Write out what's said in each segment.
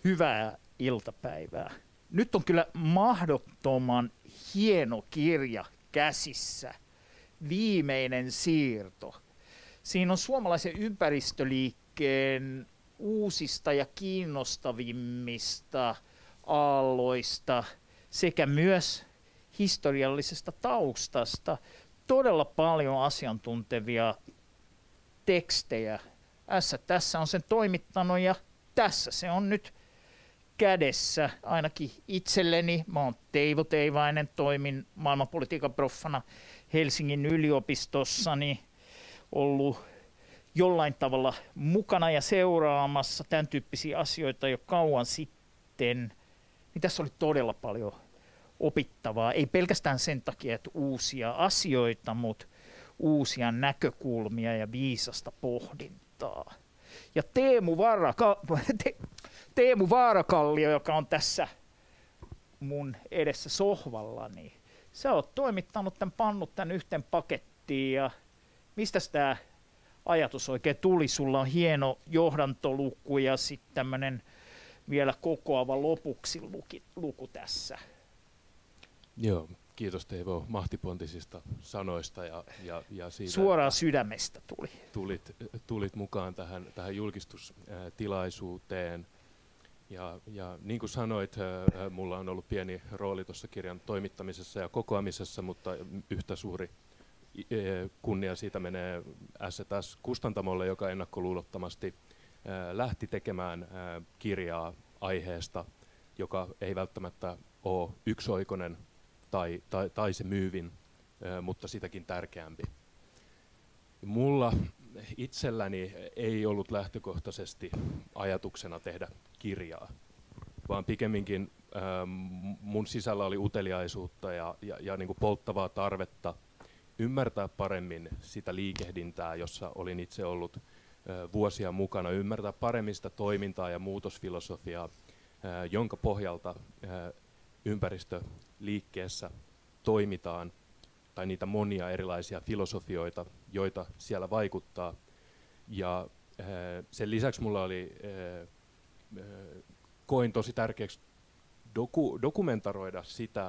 Hyvää iltapäivää. Nyt on kyllä mahdottoman hieno kirja käsissä. Viimeinen siirto. Siinä on suomalaisen ympäristöliikkeen uusista ja kiinnostavimmista aalloista sekä myös historiallisesta taustasta todella paljon asiantuntevia tekstejä. Tässä on sen toimittanut ja tässä se on nyt kädessä ainakin itselleni. Mä oon Teivo Teivainen, toimin maailmanpolitiikan proffana Helsingin yliopistossani, ollut jollain tavalla mukana ja seuraamassa tämän tyyppisiä asioita jo kauan sitten. Niin tässä oli todella paljon opittavaa, ei pelkästään sen takia, että uusia asioita, mutta uusia näkökulmia ja viisasta pohdintaa. Ja Teemu Vaarakallio, joka on tässä mun edessä sohvalla, niin sä oot toimittanut tämän, pannut tämän yhteen pakettiin ja mistä tämä ajatus oikein tuli? Sulla on hieno johdantoluku ja sitten tämmöinen vielä kokoava lopuksi luku tässä. Joo, kiitos Teivo mahtipontisista sanoista ja siitä, suoraan sydämestä tuli. Tulit mukaan tähän julkistustilaisuuteen. Ja niin kuin sanoit, mulla on ollut pieni rooli tuossa kirjan toimittamisessa ja kokoamisessa, mutta yhtä suuri kunnia siitä menee STS-kustantamolle, joka ennakkoluulottomasti lähti tekemään kirjaa aiheesta, joka ei välttämättä ole yksioikoinen tai se myyvin, mutta sitäkin tärkeämpi. Mulla itselläni ei ollut lähtökohtaisesti ajatuksena tehdä kirjaa, vaan pikemminkin mun sisällä oli uteliaisuutta ja niin kuin polttavaa tarvetta ymmärtää paremmin sitä liikehdintää, jossa olin itse ollut vuosia mukana, ymmärtää paremmin sitä toimintaa ja muutosfilosofiaa, jonka pohjalta ympäristöliikkeessä toimitaan, tai niitä monia erilaisia filosofioita, joita siellä vaikuttaa. Ja sen lisäksi mulla oli, koin tosi tärkeäksi dokumentoida sitä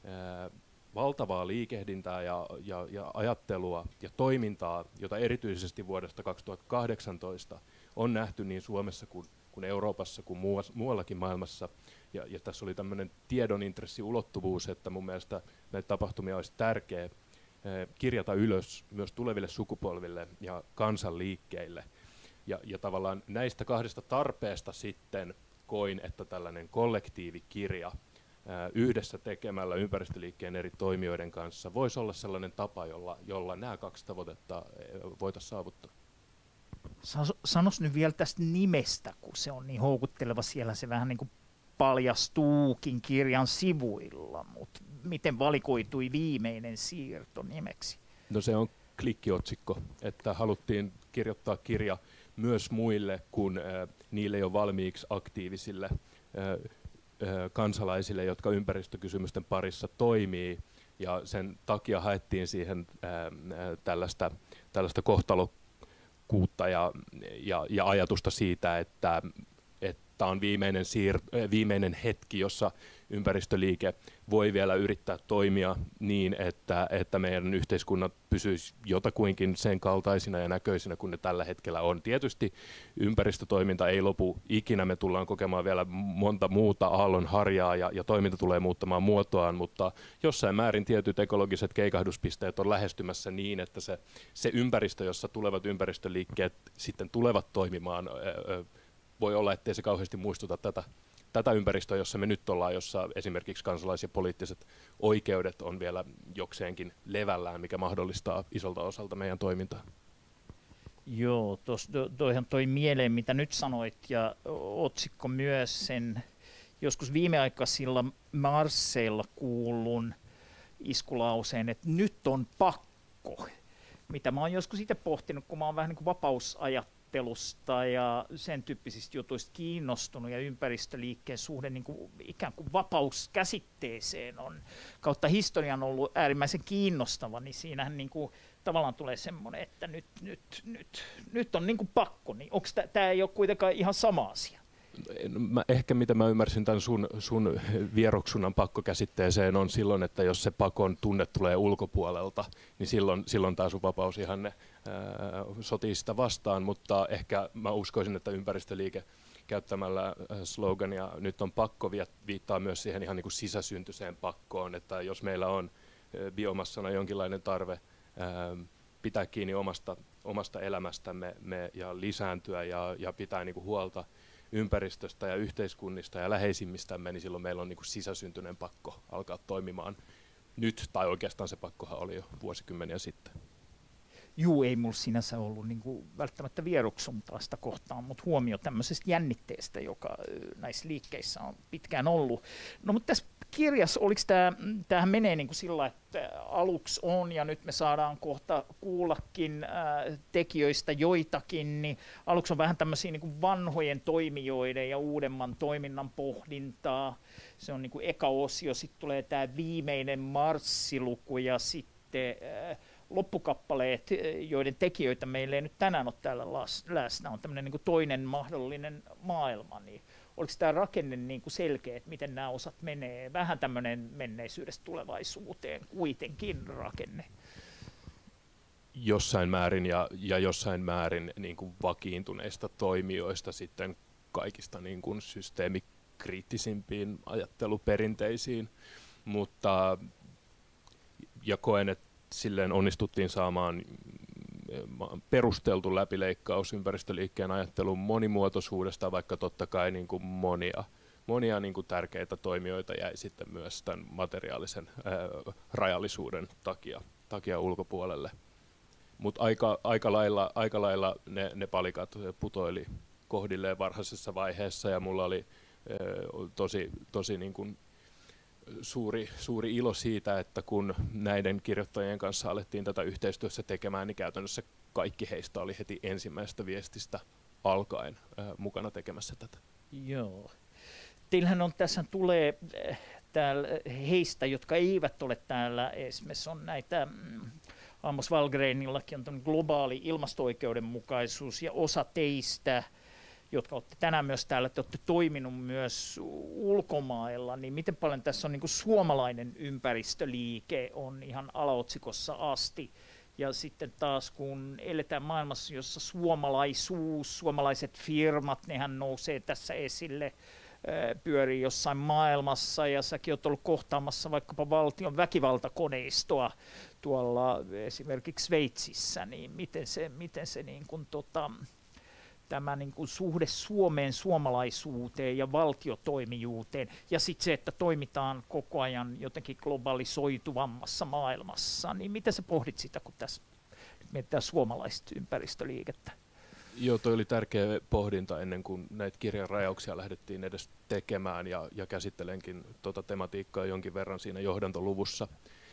valtavaa liikehdintää ja ajattelua ja toimintaa, jota erityisesti vuodesta 2018 on nähty niin Suomessa kuin Euroopassa kuin muuallakin maailmassa. Ja tässä oli tämmöinen tiedon intressiulottuvuus, että mun mielestä näitä tapahtumia olisi tärkeää kirjata ylös myös tuleville sukupolville ja kansanliikkeille. Ja tavallaan näistä kahdesta tarpeesta sitten koin, että tällainen kollektiivikirja yhdessä tekemällä ympäristöliikkeen eri toimijoiden kanssa voisi olla sellainen tapa, jolla nämä kaksi tavoitetta voitaisiin saavuttaa. Sanois nyt vielä tästä nimestä, kun se on niin houkutteleva, siellä se vähän niin kuin paljastuukin kirjan sivuilla, mutta miten valikoitui viimeinen siirto nimeksi? No se on klikkiotsikko, että haluttiin kirjoittaa kirja myös muille kuin niille jo valmiiksi aktiivisille kansalaisille, jotka ympäristökysymysten parissa toimii, ja sen takia haettiin siihen tällaista kohtalokkuutta ja ajatusta siitä, että on viimeinen hetki, jossa ympäristöliike voi vielä yrittää toimia niin, että meidän yhteiskunnat pysyisi jotakuinkin sen kaltaisina ja näköisinä kuin ne tällä hetkellä on. Tietysti ympäristötoiminta ei lopu ikinä, me tullaan kokemaan vielä monta muuta aallonharjaa ja toiminta tulee muuttamaan muotoaan, mutta jossain määrin tietyt ekologiset keikahduspisteet on lähestymässä niin, että se ympäristö, jossa tulevat ympäristöliikkeet sitten tulevat toimimaan, voi olla, ettei se kauheasti muistuta tätä ympäristöä, jossa me nyt ollaan, jossa esimerkiksi kansalais- ja poliittiset oikeudet on vielä jokseenkin levällään, mikä mahdollistaa isolta osalta meidän toimintaa. Joo, toihan toi mieleen, mitä nyt sanoit, ja otsikko myös sen joskus viimeaikaisilla marsseilla kuullun iskulauseen, että nyt on pakko, mitä mä oon joskus itse pohtinut, kun mä oon vähän niin kuin vapausajattelusta ja sen tyyppisistä jutuista kiinnostunut, ja ympäristöliikkeen suhde niin kuin ikään kuin vapauskäsitteeseen on kautta historian ollut äärimmäisen kiinnostava, niin siinähän niin kuin tavallaan tulee semmoinen, että nyt on niin kuin pakko, niin onko tämä ei ole kuitenkaan ihan sama asia? Ehkä mitä mä ymmärsin tämän sun vieroksunnan pakkokäsitteeseen on silloin, että jos se pakon tunne tulee ulkopuolelta, niin silloin taas sun vapausihanne sotii sitä vastaan, mutta ehkä mä uskoisin, että ympäristöliike käyttämällä slogania nyt on pakko viittaa myös siihen ihan niin kuin sisäsyntyiseen pakkoon, että jos meillä on biomassana jonkinlainen tarve pitää kiinni omasta elämästämme ja lisääntyä ja pitää niin kuin huolta ympäristöstä ja yhteiskunnista ja läheisimmistämme, niin silloin meillä on niin kuin sisäsyntyinen pakko alkaa toimimaan nyt, tai oikeastaan se pakkohan oli jo vuosikymmeniä sitten. Juu, ei mulla sinänsä ollut niin kuin välttämättä vieroksuntaa sitä kohtaan, mutta huomio tämmöisestä jännitteestä, joka näissä liikkeissä on pitkään ollut. No mutta tässä kirjassa, oliko tämähän menee niin kuin sillä, että aluksi on ja nyt me saadaan kohta kuullakin tekijöistä joitakin, niin aluksi on vähän tämmöisiä niin kuin vanhojen toimijoiden ja uudemman toiminnan pohdintaa. Se on niin kuin eka osio, sitten tulee tämä viimeinen marssiluku ja sitten loppukappaleet, joiden tekijöitä meillä ei nyt tänään ole täällä läsnä, on tämmöinen niin kuin toinen mahdollinen maailma, niin oliko tämä rakenne niin kuin selkeä, että miten nämä osat menee? Vähän tämmöinen menneisyydestä tulevaisuuteen kuitenkin rakenne. Jossain määrin ja jossain määrin niin kuin vakiintuneista toimijoista sitten kaikista niin kuin systeemikriittisimpiin ajatteluperinteisiin, mutta ja koen, että silleen onnistuttiin saamaan perusteltu läpileikkaus ympäristöliikkeen ajattelun monimuotoisuudesta, vaikka totta kai niin kuin monia niin kuin tärkeitä toimijoita jäi sitten myös tämän materiaalisen rajallisuuden takia ulkopuolelle. Mutta aika lailla ne palikat putoili kohdilleen varhaisessa vaiheessa ja mulla oli tosi niin kuin suuri ilo siitä, että kun näiden kirjoittajien kanssa alettiin tätä yhteistyössä tekemään, niin käytännössä kaikki heistä oli heti ensimmäisestä viestistä alkaen mukana tekemässä tätä. Joo. Teillähän on tässä tulee täällä heistä, jotka eivät ole täällä, esimerkiksi on näitä Amos Wallgrenillakin on globaali ilmasto-oikeudenmukaisuus ja osa teistä, jotka olette tänään myös täällä, te olette toiminut myös ulkomailla, niin miten paljon tässä on niin kuin suomalainen ympäristöliike on ihan alaotsikossa asti. Ja sitten taas kun eletään maailmassa, jossa suomalaisuus, suomalaiset firmat, nehän nousee tässä esille, pyörii jossain maailmassa ja säkin olet ollut kohtaamassa vaikkapa valtion väkivaltakoneistoa tuolla esimerkiksi Sveitsissä, niin miten se niin kuin tämä niin kuin suhde Suomeen, suomalaisuuteen ja valtiotoimijuuteen ja sitten se, että toimitaan koko ajan jotenkin globalisoituvammassa maailmassa, niin miten sä pohdit sitä, kun tässä mietitään suomalaista ympäristöliikettä? Joo, toi oli tärkeä pohdinta ennen kuin näitä kirjan rajauksia lähdettiin edes tekemään ja käsittelenkin tuota tematiikkaa jonkin verran siinä johdantoluvussa.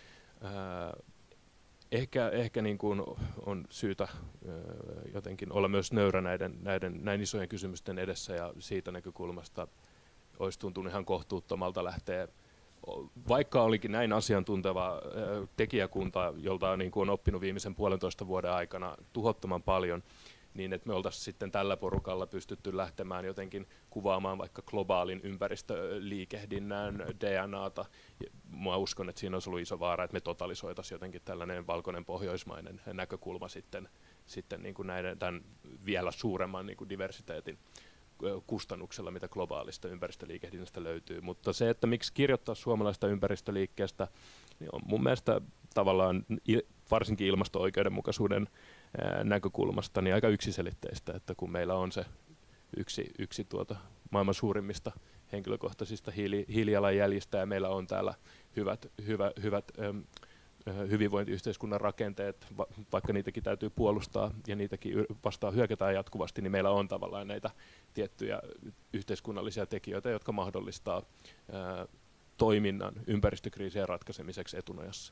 Ehkä niin kuin on syytä jotenkin olla myös nöyrä näin isojen kysymysten edessä ja siitä näkökulmasta olisi tuntunut ihan kohtuuttomalta lähteä, vaikka olikin näin asiantunteva tekijäkunta, jolta on, niin kuin on oppinut viimeisen 1,5 vuoden aikana tuhottoman paljon, niin että me oltaisiin sitten tällä porukalla pystytty lähtemään jotenkin kuvaamaan vaikka globaalin ympäristöliikehdinnän DNAta. Mä uskon, että siinä olisi ollut iso vaara, että me totalisoitaisiin jotenkin tällainen valkoinen pohjoismainen näkökulma sitten niin kuin tämän vielä suuremman niin kuin diversiteetin kustannuksella, mitä globaalista ympäristöliikehdinnästä löytyy. Mutta se, että miksi kirjoittaa suomalaista ympäristöliikkeestä, niin on mun mielestä tavallaan varsinkin ilmasto-oikeudenmukaisuuden näkökulmasta niin aika yksiselitteistä, että kun meillä on se yksi maailman suurimmista henkilökohtaisista hiilijalanjäljistä ja meillä on täällä hyvät hyvinvointiyhteiskunnan rakenteet, vaikka niitäkin täytyy puolustaa ja niitäkin vastaan hyökätään jatkuvasti, niin meillä on tavallaan näitä tiettyjä yhteiskunnallisia tekijöitä, jotka mahdollistaa toiminnan ympäristökriisien ratkaisemiseksi etunojassa.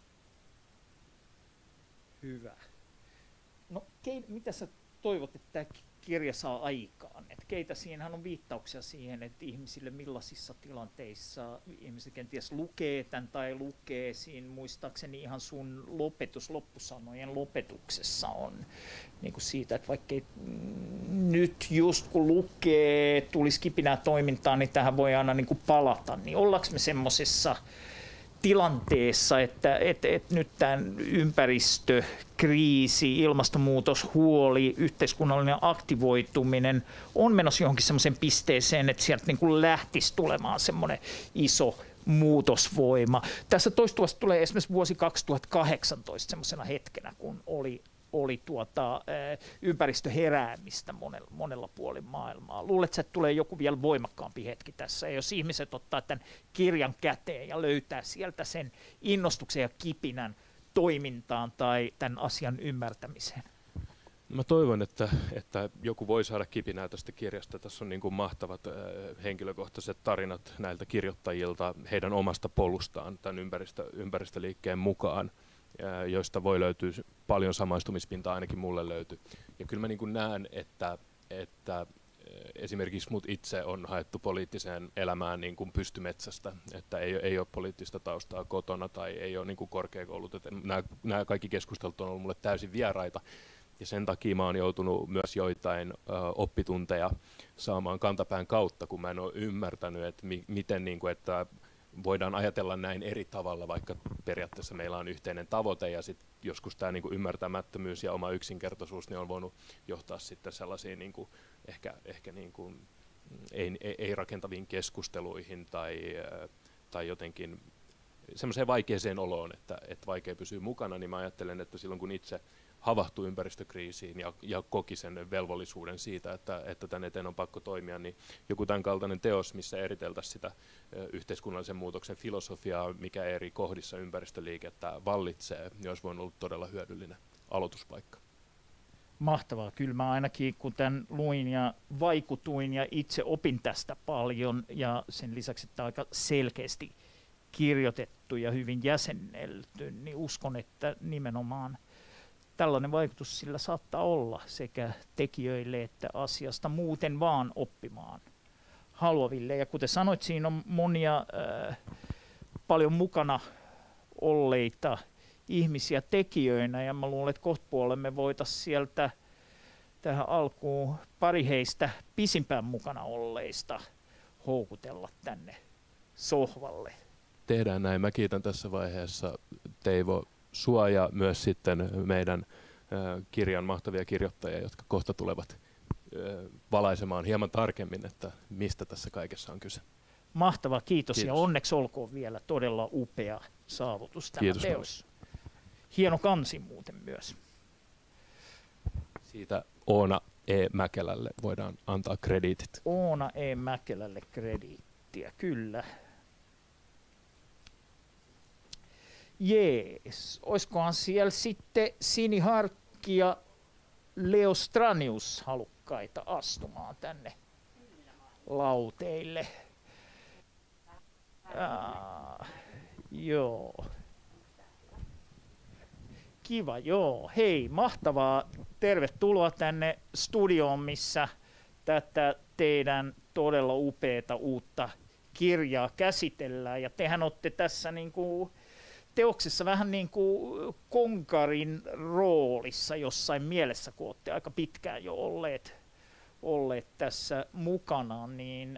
Hyvä. No mitä sä toivot, että tämä kirja saa aikaan? Että keitä siinähän on viittauksia siihen, että ihmisille millaisissa tilanteissa ihmiset kenties lukee tämän tai lukee siinä, muistaakseni ihan sun loppusanojen lopetuksessa on niin kuin siitä, että vaikka nyt just kun lukee, tulisi kipinää toimintaan, niin tähän voi aina niin kuin palata. Niin ollaanko me semmoisessa tilanteessa, että nyt tämän ympäristökriisi, ilmastonmuutoshuoli, yhteiskunnallinen aktivoituminen on menossa johonkin semmoiseen pisteeseen, että sieltä niin kuin lähtisi tulemaan semmoinen iso muutosvoima. Tässä toistuvasti tulee esimerkiksi vuosi 2018 semmoisena hetkenä, kun oli ympäristöheräämistä monella puolin maailmaa. Luuletko, että tulee joku vielä voimakkaampi hetki tässä, ja jos ihmiset ottaa tämän kirjan käteen ja löytää sieltä sen innostuksen ja kipinän toimintaan tai tämän asian ymmärtämiseen? Mä toivon, että joku voi saada kipinää tästä kirjasta. Tässä on niin kuin mahtavat henkilökohtaiset tarinat näiltä kirjoittajilta heidän omasta polustaan tämän ympäristöliikkeen mukaan, joista voi löytyä paljon samaistumispintaa, ainakin mulle löytyy. Ja kyllä mä niin kuin näen, että esimerkiksi mut itse on haettu poliittiseen elämään niin kuin pystymetsästä, että ei ole poliittista taustaa kotona tai ei ole niin kuin korkeakoulut. Nämä kaikki keskustelut on ollut mulle täysin vieraita. Ja sen takia mä oon joutunut myös joitain oppitunteja saamaan kantapään kautta, kun mä en ole ymmärtänyt, että miten niin kuin, että voidaan ajatella näin eri tavalla, vaikka periaatteessa meillä on yhteinen tavoite, ja sitten joskus tämä niin kuin ymmärtämättömyys ja oma yksinkertaisuus niin on voinut johtaa sitten sellaisiin niin kuin, ehkä niin kuin, ei rakentaviin keskusteluihin tai jotenkin semmoiseen vaikeaseen oloon, että vaikea pysyä mukana, niin mä ajattelen, että silloin kun itse havahtui ympäristökriisiin ja koki sen velvollisuuden siitä, että tämän eteen on pakko toimia, niin joku tämän kaltainen teos, missä eriteltäisiin sitä yhteiskunnallisen muutoksen filosofiaa, mikä eri kohdissa ympäristöliikettä vallitsee, niin olisi voinut olla todella hyödyllinen aloituspaikka. Mahtavaa. Kyllä mä ainakin, kun tämän luin ja vaikutuin ja itse opin tästä paljon, ja sen lisäksi, että aika selkeästi kirjoitettu ja hyvin jäsennelty, niin uskon, että nimenomaan tällainen vaikutus sillä saattaa olla sekä tekijöille että asiasta muuten vaan oppimaan haluaville. Ja kuten sanoit, siinä on monia paljon mukana olleita ihmisiä tekijöinä, ja mä luulen, että kohtapuolella me voitaisiin sieltä tähän alkuun pari heistä pisimpään mukana olleista houkutella tänne sohvalle. Tehdään näin. Mä kiitän tässä vaiheessa Teivo sua ja myös sitten meidän kirjan mahtavia kirjoittajia, jotka kohta tulevat valaisemaan hieman tarkemmin, että mistä tässä kaikessa on kyse. Mahtava, kiitos. Ja onneksi olkoon vielä todella upea saavutus tämä teos. Hieno kansi muuten myös. Siitä Oona E. Mäkelälle voidaan antaa krediitit. Oona E. Mäkelälle krediittiä, kyllä. Jees, olisikohan siellä sitten Sini Harkki ja Leo Stranius halukkaita astumaan tänne lauteille? Joo. Kiva, joo. Hei, mahtavaa. Tervetuloa tänne studioon, missä tätä teidän todella upeata uutta kirjaa käsitellään. Ja tehän olette tässä niinku teoksessa vähän niin kuin konkarin roolissa jossain mielessä, kun olette aika pitkään jo olleet tässä mukana, niin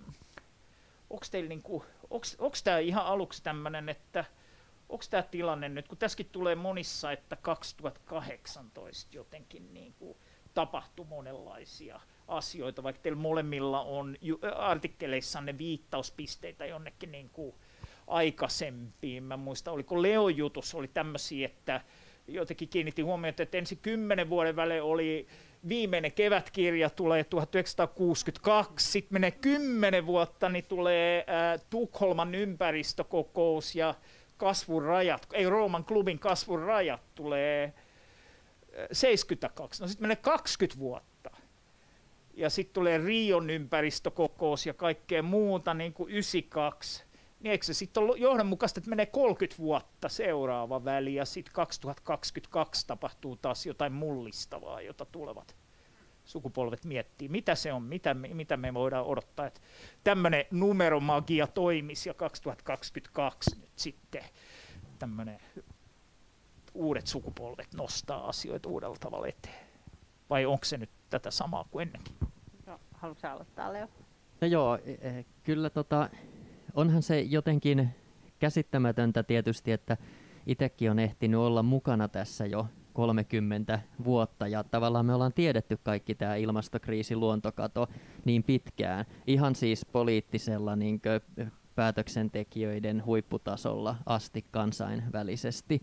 onko tämä ihan aluksi tämmöinen, että onko tämä tilanne nyt, kun tässäkin tulee monissa, että 2018 jotenkin niin kuin tapahtui monenlaisia asioita, vaikka teillä molemmilla on artikkeleissanne viittauspisteitä jonnekin niin kuin aikaisempiin. Mä muistan, oliko Leon jutus, oli tämmöisiä, että jotenkin kiinnitin huomiota, että ensin 10 vuoden välein oli viimeinen kevätkirja, tulee 1962, sitten menee 10 vuotta, niin tulee Tukholman ympäristökokous ja kasvun rajat, ei Rooman klubin kasvun rajat tulee 72, no sitten menee 20 vuotta. Ja sitten tulee Rion ympäristökokous ja kaikkea muuta, niin kuin 92. Niin eikö se sitten ole johdonmukaista, että menee 30 vuotta seuraava väli ja sitten 2022 tapahtuu taas jotain mullistavaa, jota tulevat sukupolvet miettii. Mitä se on, mitä me voidaan odottaa, että tämmöinen numeromagia toimisi ja 2022 nyt sitten tämmöinen uudet sukupolvet nostaa asioita uudella tavalla eteen. Vai onko se nyt tätä samaa kuin ennenkin. No, haluatko aloittaa, Leo? No joo, kyllä onhan se jotenkin käsittämätöntä tietysti, että itsekin on ehtinyt olla mukana tässä jo 30 vuotta ja tavallaan me ollaan tiedetty kaikki tämä ilmastokriisi, luontokato niin pitkään, ihan siis poliittisella päätöksentekijöiden huipputasolla asti kansainvälisesti.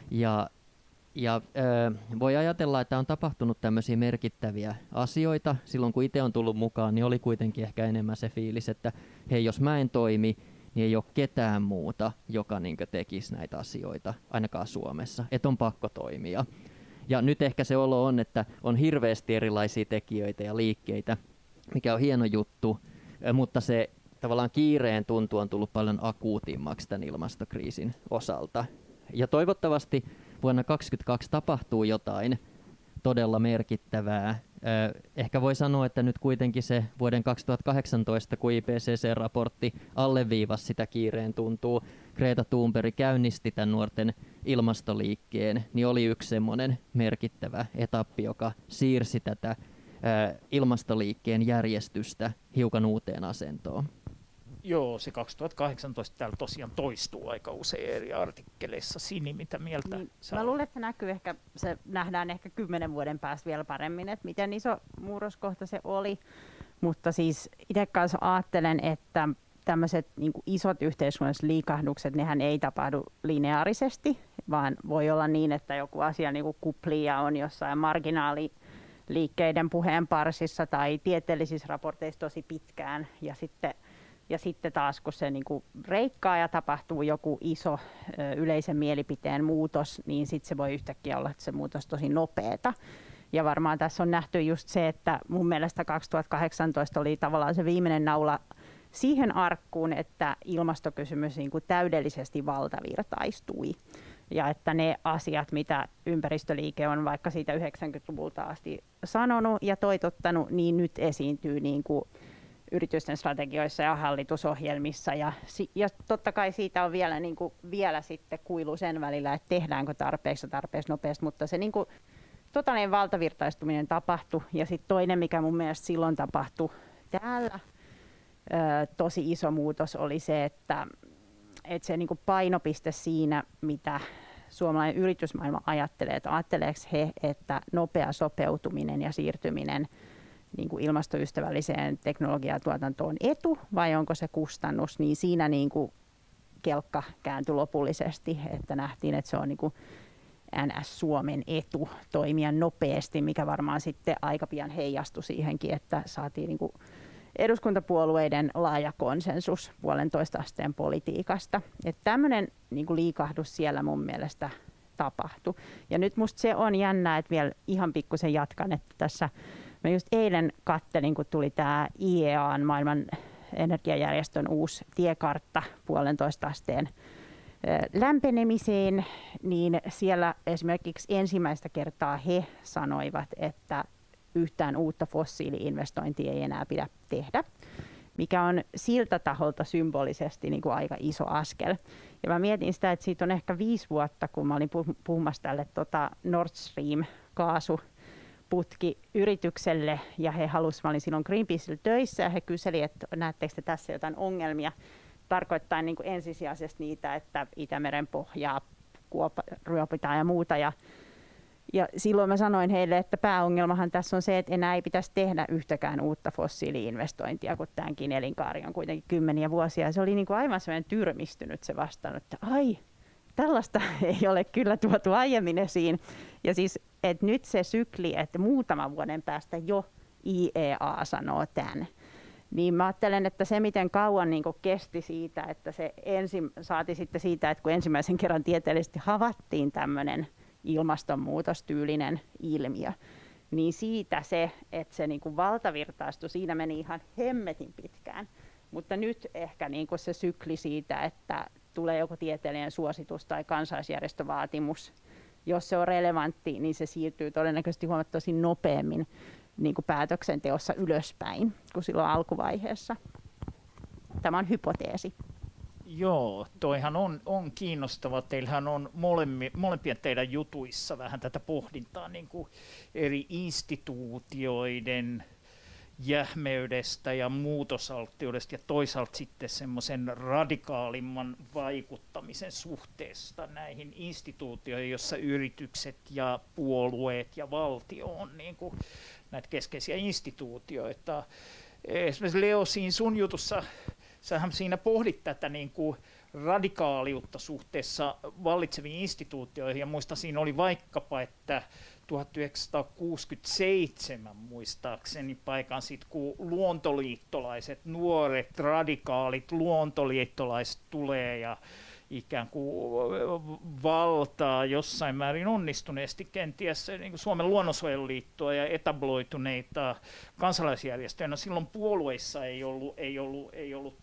Ja voi ajatella, että on tapahtunut tämmöisiä merkittäviä asioita. Silloin kun itse on tullut mukaan, niin oli kuitenkin ehkä enemmän se fiilis, että hei, jos mä en toimi, niin ei ole ketään muuta, joka tekisi näitä asioita, ainakaan Suomessa, että on pakko toimia. Ja nyt ehkä se olo on, että on hirveästi erilaisia tekijöitä ja liikkeitä, mikä on hieno juttu, mutta se tavallaan kiireen tuntu on tullut paljon akuutimmaksi tämän ilmastokriisin osalta. Ja toivottavasti vuonna 2022 tapahtuu jotain todella merkittävää. Ehkä voi sanoa, että nyt kuitenkin se vuoden 2018, kun IPCC-raportti alleviivasi sitä kiireen tuntuu, Greta Thunberg käynnisti tämän nuorten ilmastoliikkeen, niin oli yksi semmoinen merkittävä etappi, joka siirsi tätä ilmastoliikkeen järjestystä hiukan uuteen asentoon. Joo, se 2018 täällä tosiaan toistuu aika usein eri artikkeleissa. Sini, mitä mieltä niin, mä luulen, että se nähdään ehkä 10 vuoden päästä vielä paremmin, että miten iso murroskohta se oli. Mutta siis itse kanssa ajattelen, että tämmöiset niin kuin isot yhteiskunnalliset liikahdukset, nehän ei tapahdu lineaarisesti, vaan voi olla niin, että joku asia niin kuin kuplii ja on jossain marginaaliliikkeiden puheenparsissa tai tieteellisissä raporteissa tosi pitkään ja sitten taas, kun se niin kuin reikkaa ja tapahtuu joku iso yleisen mielipiteen muutos, niin sitten se voi yhtäkkiä olla, että se muutos tosi nopeata. Ja varmaan tässä on nähty just se, että mun mielestä 2018 oli tavallaan se viimeinen naula siihen arkkuun, että ilmastokysymys niin kuin täydellisesti valtavirtaistui. Ja että ne asiat, mitä ympäristöliike on vaikka siitä 90-luvulta asti sanonut ja toitottanut, niin nyt esiintyy niin kuin yritysten strategioissa ja hallitusohjelmissa. Ja totta kai siitä on vielä sitten kuilu sen välillä, että tehdäänkö tarpeeksi nopeasti, mutta se niin kuin totaalinen valtavirtaistuminen tapahtui. Ja sitten toinen, mikä mun mielestä silloin tapahtui täällä, tosi iso muutos oli se, että se niin kuin painopiste siinä, mitä suomalainen yritysmaailma ajattelee, että ajatteleeko he, että nopea sopeutuminen ja siirtyminen niin kuin ilmastoystävälliseen teknologiatuotantoon etu vai onko se kustannus, niin siinä niin kuin kelkka kääntyi lopullisesti, että nähtiin, että se on niin kuin NS-Suomen etu toimia nopeasti, mikä varmaan sitten aika pian heijastui siihenkin, että saatiin niin kuin eduskuntapuolueiden laaja konsensus 1,5 asteen politiikasta. Että tämmöinen niin kuin liikahdus siellä mun mielestä tapahtui. Ja nyt musta se on jännää, että vielä ihan pikkusen jatkan, että tässä mä just eilen kattelin, kun tuli tämä IEA:n maailman energiajärjestön uusi tiekartta 1,5 asteen lämpenemiseen, niin siellä esimerkiksi ensimmäistä kertaa he sanoivat, että yhtään uutta fossiili-investointia ei enää pidä tehdä, mikä on siltä taholta symbolisesti niin kuin aika iso askel. Ja mä mietin sitä, että siitä on ehkä 5 vuotta, kun mä olin puhumassa tälle Nord Stream kaasuputkiyritykselle, ja he halusivat, mä olin silloin Greenpeacella töissä, ja he kyselivät, että näettekö te tässä jotain ongelmia, tarkoittain niin kuin ensisijaisesti niitä, että Itämeren pohjaa ryöpitään ja muuta. Ja silloin mä sanoin heille, että pääongelmahan tässä on se, että enää ei pitäisi tehdä yhtäkään uutta fossiili-investointia, kun tämänkin elinkaari on kuitenkin 10 vuosia. Ja se oli niin kuin aivan sellainen tyrmistynyt se vastaan, että ai, tällaista ei ole kyllä tuotu aiemmin esiin. Ja siis, että nyt se sykli, että muutaman vuoden päästä jo IEA sanoo tämän. Niin mä ajattelen, että se miten kauan niin kuin kesti siitä, että se saati sitten siitä, että kun ensimmäisen kerran tieteellisesti havaittiin tämmöinen ilmastonmuutostyylinen ilmiö, niin siitä se, että se niin kuin valtavirtaistui, siinä meni ihan hemmetin pitkään. Mutta nyt ehkä niin kuin se sykli siitä, että tulee joku tieteellinen suositus tai kansalaisjärjestövaatimus, jos se on relevantti, niin se siirtyy todennäköisesti huomattavasti nopeammin niin kuin päätöksenteossa ylöspäin kuin silloin alkuvaiheessa. Tämä on hypoteesi. Joo, toihan on kiinnostava. Teillähän on molempien teidän jutuissa vähän tätä pohdintaa niin kuin eri instituutioiden jähmeydestä ja muutosalttiudesta ja toisaalta sitten semmoisen radikaalimman vaikuttamisen suhteesta näihin instituutioihin, jossa yritykset ja puolueet ja valtio on niin kuin näitä keskeisiä instituutioita. Esimerkiksi Leo, siinä sun jutussa, sähän siinä pohdit tätä niin kuin radikaaliutta suhteessa vallitseviin instituutioihin, ja muista siinä oli vaikkapa, että 1967 muistaakseni paikan sitten, kun luontoliittolaiset, nuoret, radikaalit luontoliittolaiset tulee ja ikään kuin valtaa jossain määrin onnistuneesti kenties niin kuin Suomen luonnonsuojeluliittoa ja etabloituneita kansalaisjärjestöjä. No silloin puolueissa ei ollut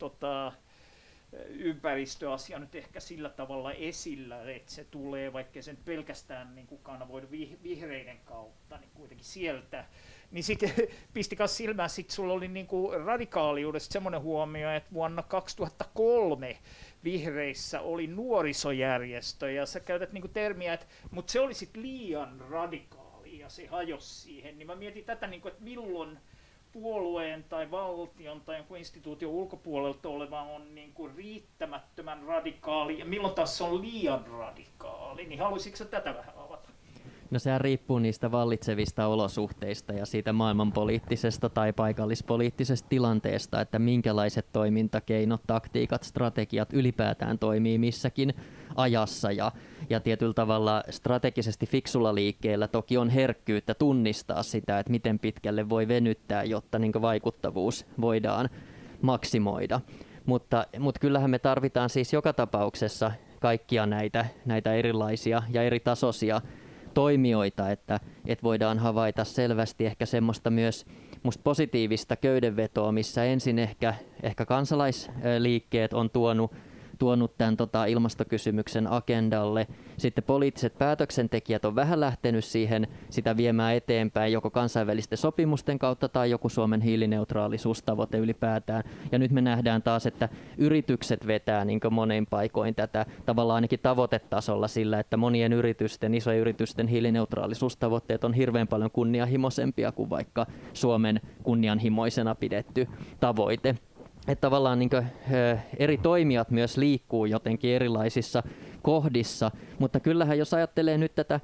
ympäristöasia nyt ehkä sillä tavalla esillä, että se tulee, vaikkei sen pelkästään niin kuin kanavoida vihreiden kautta, niin kuitenkin sieltä. Niin sitten pisti kanssa silmään, sitten sulla oli niin kuin radikaaliudesta semmoinen huomio, että vuonna 2003 vihreissä oli nuorisojärjestö, ja sä käytät niin kuin termiä, mutta se oli sitten liian radikaali ja se hajosi siihen. Niin mä mietin tätä, niin kuin, että milloin puolueen tai valtion tai jonkun instituution ulkopuolelta oleva on niin kuin riittämättömän radikaali ja milloin taas se on liian radikaali, niin haluaisitko tätä vähän avata? No sehän riippuu niistä vallitsevista olosuhteista ja siitä maailmanpoliittisesta tai paikallispoliittisesta tilanteesta, että minkälaiset toimintakeinot, taktiikat, strategiat ylipäätään toimii missäkin ajassa. Ja tietyllä tavalla strategisesti fiksulla liikkeellä toki on herkkyyttä tunnistaa sitä, että miten pitkälle voi venyttää, jotta niin kuin vaikuttavuus voidaan maksimoida. Mutta kyllähän me tarvitaan siis joka tapauksessa kaikkia näitä erilaisia ja eri tasoisia toimijoita, että voidaan havaita selvästi ehkä semmoista myös musta positiivista köydenvetoa, missä ensin ehkä kansalaisliikkeet on tuonut tämän ilmastokysymyksen agendalle. Sitten poliittiset päätöksentekijät on vähän lähtenyt sitä viemään eteenpäin joko kansainvälisten sopimusten kautta tai joku Suomen hiilineutraalisuustavoite ylipäätään. Ja nyt me nähdään taas, että yritykset vetää niin kuin monin paikoin tätä tavallaan ainakin tavoitetasolla sillä, että monien isojen yritysten hiilineutraalisuustavoitteet on hirveän paljon kunnianhimoisempia kuin vaikka Suomen kunnianhimoisena pidetty tavoite. Että tavallaan niin kuin, eri toimijat myös liikkuu jotenkin erilaisissa kohdissa, mutta kyllähän jos ajattelee nyt tätä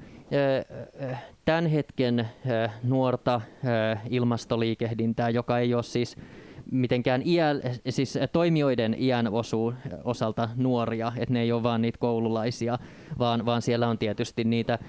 tämän hetken nuorta ilmastoliikehdintää, joka ei ole siis mitenkään siis toimijoiden iän osalta nuoria, että ne ei ole vaan niitä koululaisia, vaan siellä on tietysti niitä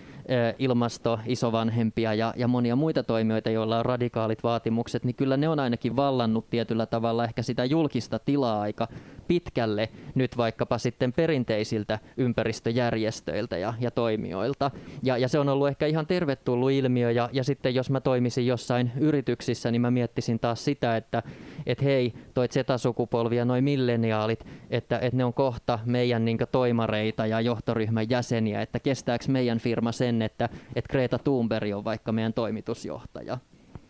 ilmastoisovanhempia ja monia muita toimijoita, joilla on radikaalit vaatimukset, niin kyllä ne on ainakin vallannut tietyllä tavalla ehkä sitä julkista tilaa aika pitkälle nyt vaikkapa sitten perinteisiltä ympäristöjärjestöiltä ja toimijoilta. Ja se on ollut ehkä ihan tervetullut ilmiö, ja sitten jos mä toimisin jossain yrityksissä, niin mä miettisin taas sitä, että hei, toi Z-sukupolvi ja noi milleniaalit, että ne on kohta meidän niin kuin toimareita ja johtoryhmän jäseniä, että kestääkö meidän firma sen, että Greta Thunberg on vaikka meidän toimitusjohtaja.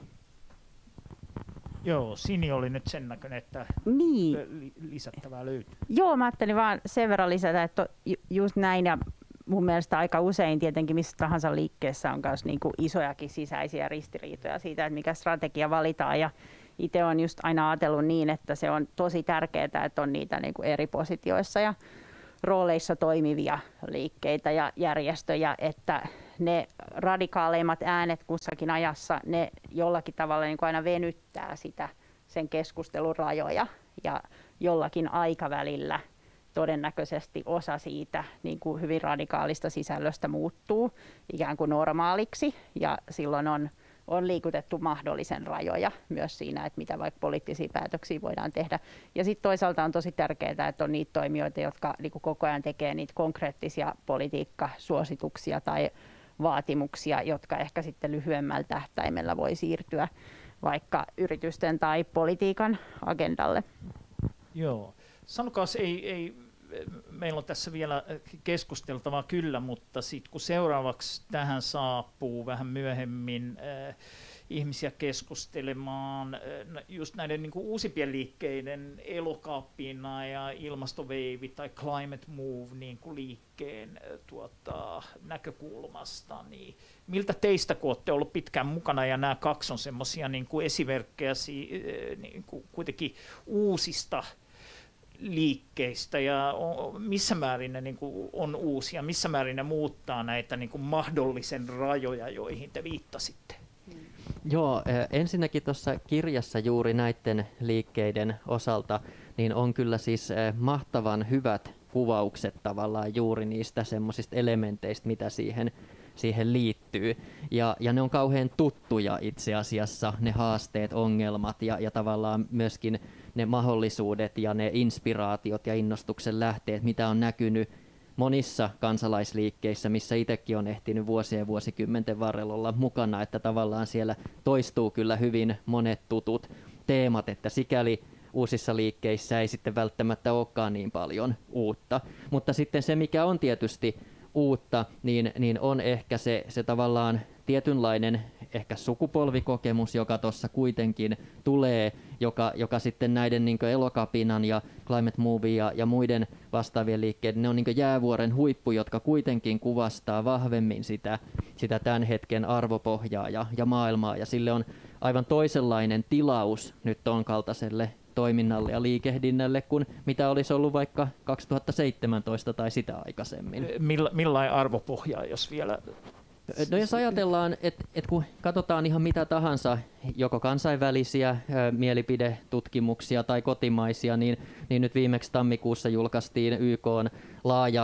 Joo, Sini oli nyt sen näköinen, että niin. Lisättävää löytyy. Joo, mä ajattelin vaan sen verran lisätä, että just näin, ja mun mielestä aika usein tietenkin missä tahansa liikkeessä on myös niin kuin isojakin sisäisiä ristiriitoja siitä, että mikä strategia valitaan, ja itse olen just aina ajatellut niin, että se on tosi tärkeää, että on niitä niin kuin eri positioissa ja rooleissa toimivia liikkeitä ja järjestöjä, että ne radikaaleimmat äänet kussakin ajassa, ne jollakin tavalla niin kuin aina venyttää sen keskustelun rajoja, ja jollakin aikavälillä todennäköisesti osa siitä niin kuin hyvin radikaalista sisällöstä muuttuu ikään kuin normaaliksi, ja silloin on liikutettu mahdollisen rajoja myös siinä, että mitä vaikka poliittisia päätöksiä voidaan tehdä. Ja sitten toisaalta on tosi tärkeää, että on niitä toimijoita, jotka niin kuin koko ajan tekee niitä konkreettisia politiikkasuosituksia tai vaatimuksia, jotka ehkä sitten lyhyemmällä tähtäimellä voi siirtyä vaikka yritysten tai politiikan agendalle. Joo. Sanokaas, meillä on tässä vielä keskusteltavaa kyllä, mutta sitten kun seuraavaksi tähän saapuu vähän myöhemmin ihmisiä keskustelemaan just näiden niin kuin uusimpien liikkeiden Elokapina ja ilmastoveivi tai Climate Move niin kuin liikkeen näkökulmasta, niin miltä teistä, kun olette ollut pitkään mukana ja nämä kaksi on semmoisia niin kuin esimerkkejä niin kuin kuitenkin uusista liikkeistä ja missä määrin ne niin kuin on uusia, missä määrin ne muuttaa näitä niin kuin mahdollisen rajoja, joihin te viittasitte? Joo, ensinnäkin tuossa kirjassa juuri näiden liikkeiden osalta niin on kyllä siis mahtavan hyvät kuvaukset tavallaan juuri niistä semmoisista elementeistä, mitä siihen liittyy. Ja ne on kauhean tuttuja itse asiassa, ne haasteet, ongelmat ja tavallaan myöskin ne mahdollisuudet ja ne inspiraatiot ja innostuksen lähteet, mitä on näkynyt monissa kansalaisliikkeissä, missä itsekin on ehtinyt vuosien ja vuosikymmenten varrella olla mukana, että tavallaan siellä toistuu kyllä hyvin monet tutut teemat, että sikäli uusissa liikkeissä ei sitten välttämättä olekaan niin paljon uutta. Mutta sitten se, mikä on tietysti uutta, niin on ehkä se tavallaan tietynlainen ehkä sukupolvikokemus, joka tuossa kuitenkin tulee, joka sitten näiden niin kuin Elokapinan ja Climate Move ja muiden vastaavien liikkeiden, ne on niin kuin jäävuoren huippu, jotka kuitenkin kuvastaa vahvemmin sitä tämän hetken arvopohjaa ja maailmaa, ja sille on aivan toisenlainen tilaus nyt ton kaltaiselle toiminnalle ja liikehdinnälle kuin mitä olisi ollut vaikka 2017 tai sitä aikaisemmin. Millainen arvopohja, jos vielä? No jos ajatellaan, että kun katsotaan ihan mitä tahansa, joko kansainvälisiä mielipidetutkimuksia tai kotimaisia, niin nyt viimeksi tammikuussa julkaistiin YK:n laaja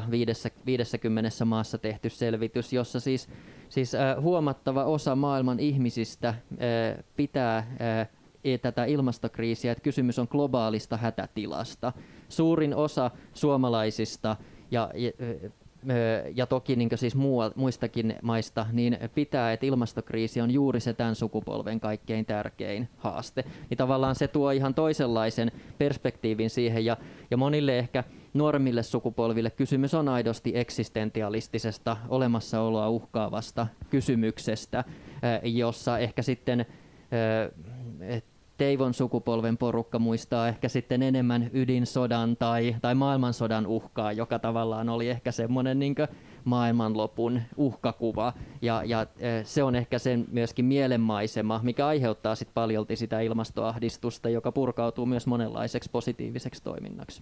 50 maassa tehty selvitys, jossa siis huomattava osa maailman ihmisistä pitää tätä ilmastokriisiä, että kysymys on globaalista hätätilasta. Suurin osa suomalaisista ja toki niin siis muistakin maista niin pitää, että ilmastokriisi on juuri se tämän sukupolven kaikkein tärkein haaste. Niin tavallaan se tuo ihan toisenlaisen perspektiivin siihen ja monille ehkä nuoremmille sukupolville kysymys on aidosti eksistentialistisesta olemassaoloa uhkaavasta kysymyksestä, jossa ehkä sitten Teivon sukupolven porukka muistaa ehkä sitten enemmän ydinsodan tai maailmansodan uhkaa, joka tavallaan oli ehkä semmoinen niin kuin maailmanlopun uhkakuva. Ja se on ehkä sen myöskin mielenmaisema, mikä aiheuttaa sit paljolti sitä ilmastoahdistusta, joka purkautuu myös monenlaiseksi positiiviseksi toiminnaksi.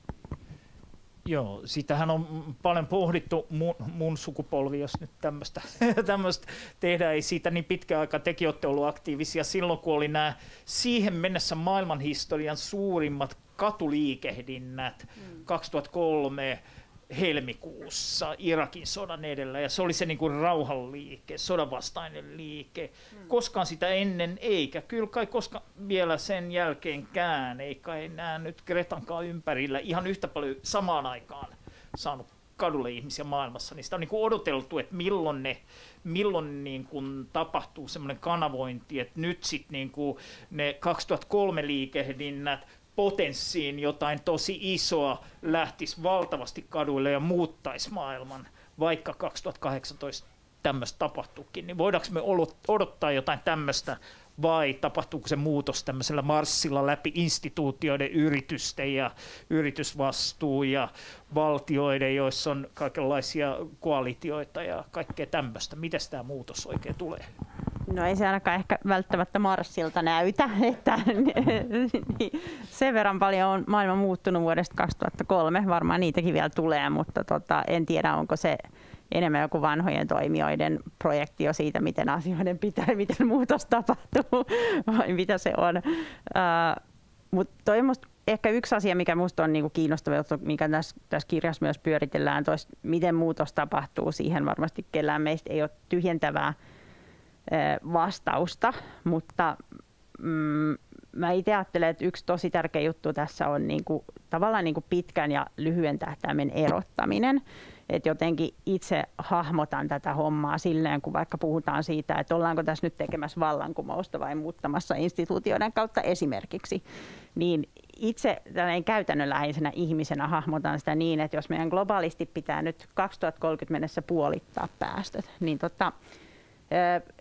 Joo, sitähän on paljon pohdittu mun sukupolvi, jos nyt tämmöistä tehdään. Ei siitä niin pitkä aika, tekin olette ollut aktiivisia silloin, kun oli nämä siihen mennessä maailmanhistorian suurimmat katuliikehdinnät 2003 helmikuussa Irakin sodan edellä, ja se oli se niin kuin rauhanliike, sodanvastainen liike. Koskaan sitä ennen eikä, kyllä kai koska vielä sen jälkeenkään, ei kai nämä nyt Gretankaan ympärillä ihan yhtä paljon samaan aikaan saanut kadulle ihmisiä maailmassa, niin sitä on niin kuin odoteltu, että milloin niin kuin tapahtuu semmoinen kanavointi, että nyt sitten niin kuin ne 2003 liikehdinnät potenssiin jotain tosi isoa lähtisi valtavasti kaduille ja muuttaisi maailman, vaikka 2018 tämmöistä tapahtuukin, niin voidaanko me odottaa jotain tämmöistä, vai tapahtuuko se muutos tämmöisellä marssilla läpi instituutioiden, yritysten ja yritysvastuu ja valtioiden, joissa on kaikenlaisia koalitioita ja kaikkea tämmöistä? Miten tämä muutos oikein tulee? No ei se ainakaan ehkä välttämättä marssilta näytä, että sen verran paljon on maailma muuttunut vuodesta 2003, varmaan niitäkin vielä tulee, mutta en tiedä onko se enemmän joku vanhojen toimijoiden projektio siitä, miten asioiden pitää, miten muutos tapahtuu vai mitä se on. Mutta toi on ehkä yksi asia, mikä minusta on niinku kiinnostava, mikä tässä kirjassa myös pyöritellään, miten muutos tapahtuu, siihen varmasti kellään meistä ei ole tyhjentävää vastausta, mutta mä itse ajattelen, että yksi tosi tärkeä juttu tässä on tavallaan pitkän ja lyhyen tähtäimen erottaminen. Et jotenkin itse hahmotan tätä hommaa silleen, kun vaikka puhutaan siitä, että ollaanko tässä nyt tekemässä vallankumousta vai muuttamassa instituutioiden kautta esimerkiksi, niin itse tällainen käytännönläheisenä ihmisenä hahmotan sitä niin, että jos meidän globaalisti pitää nyt 2030 mennessä puolittaa päästöt, niin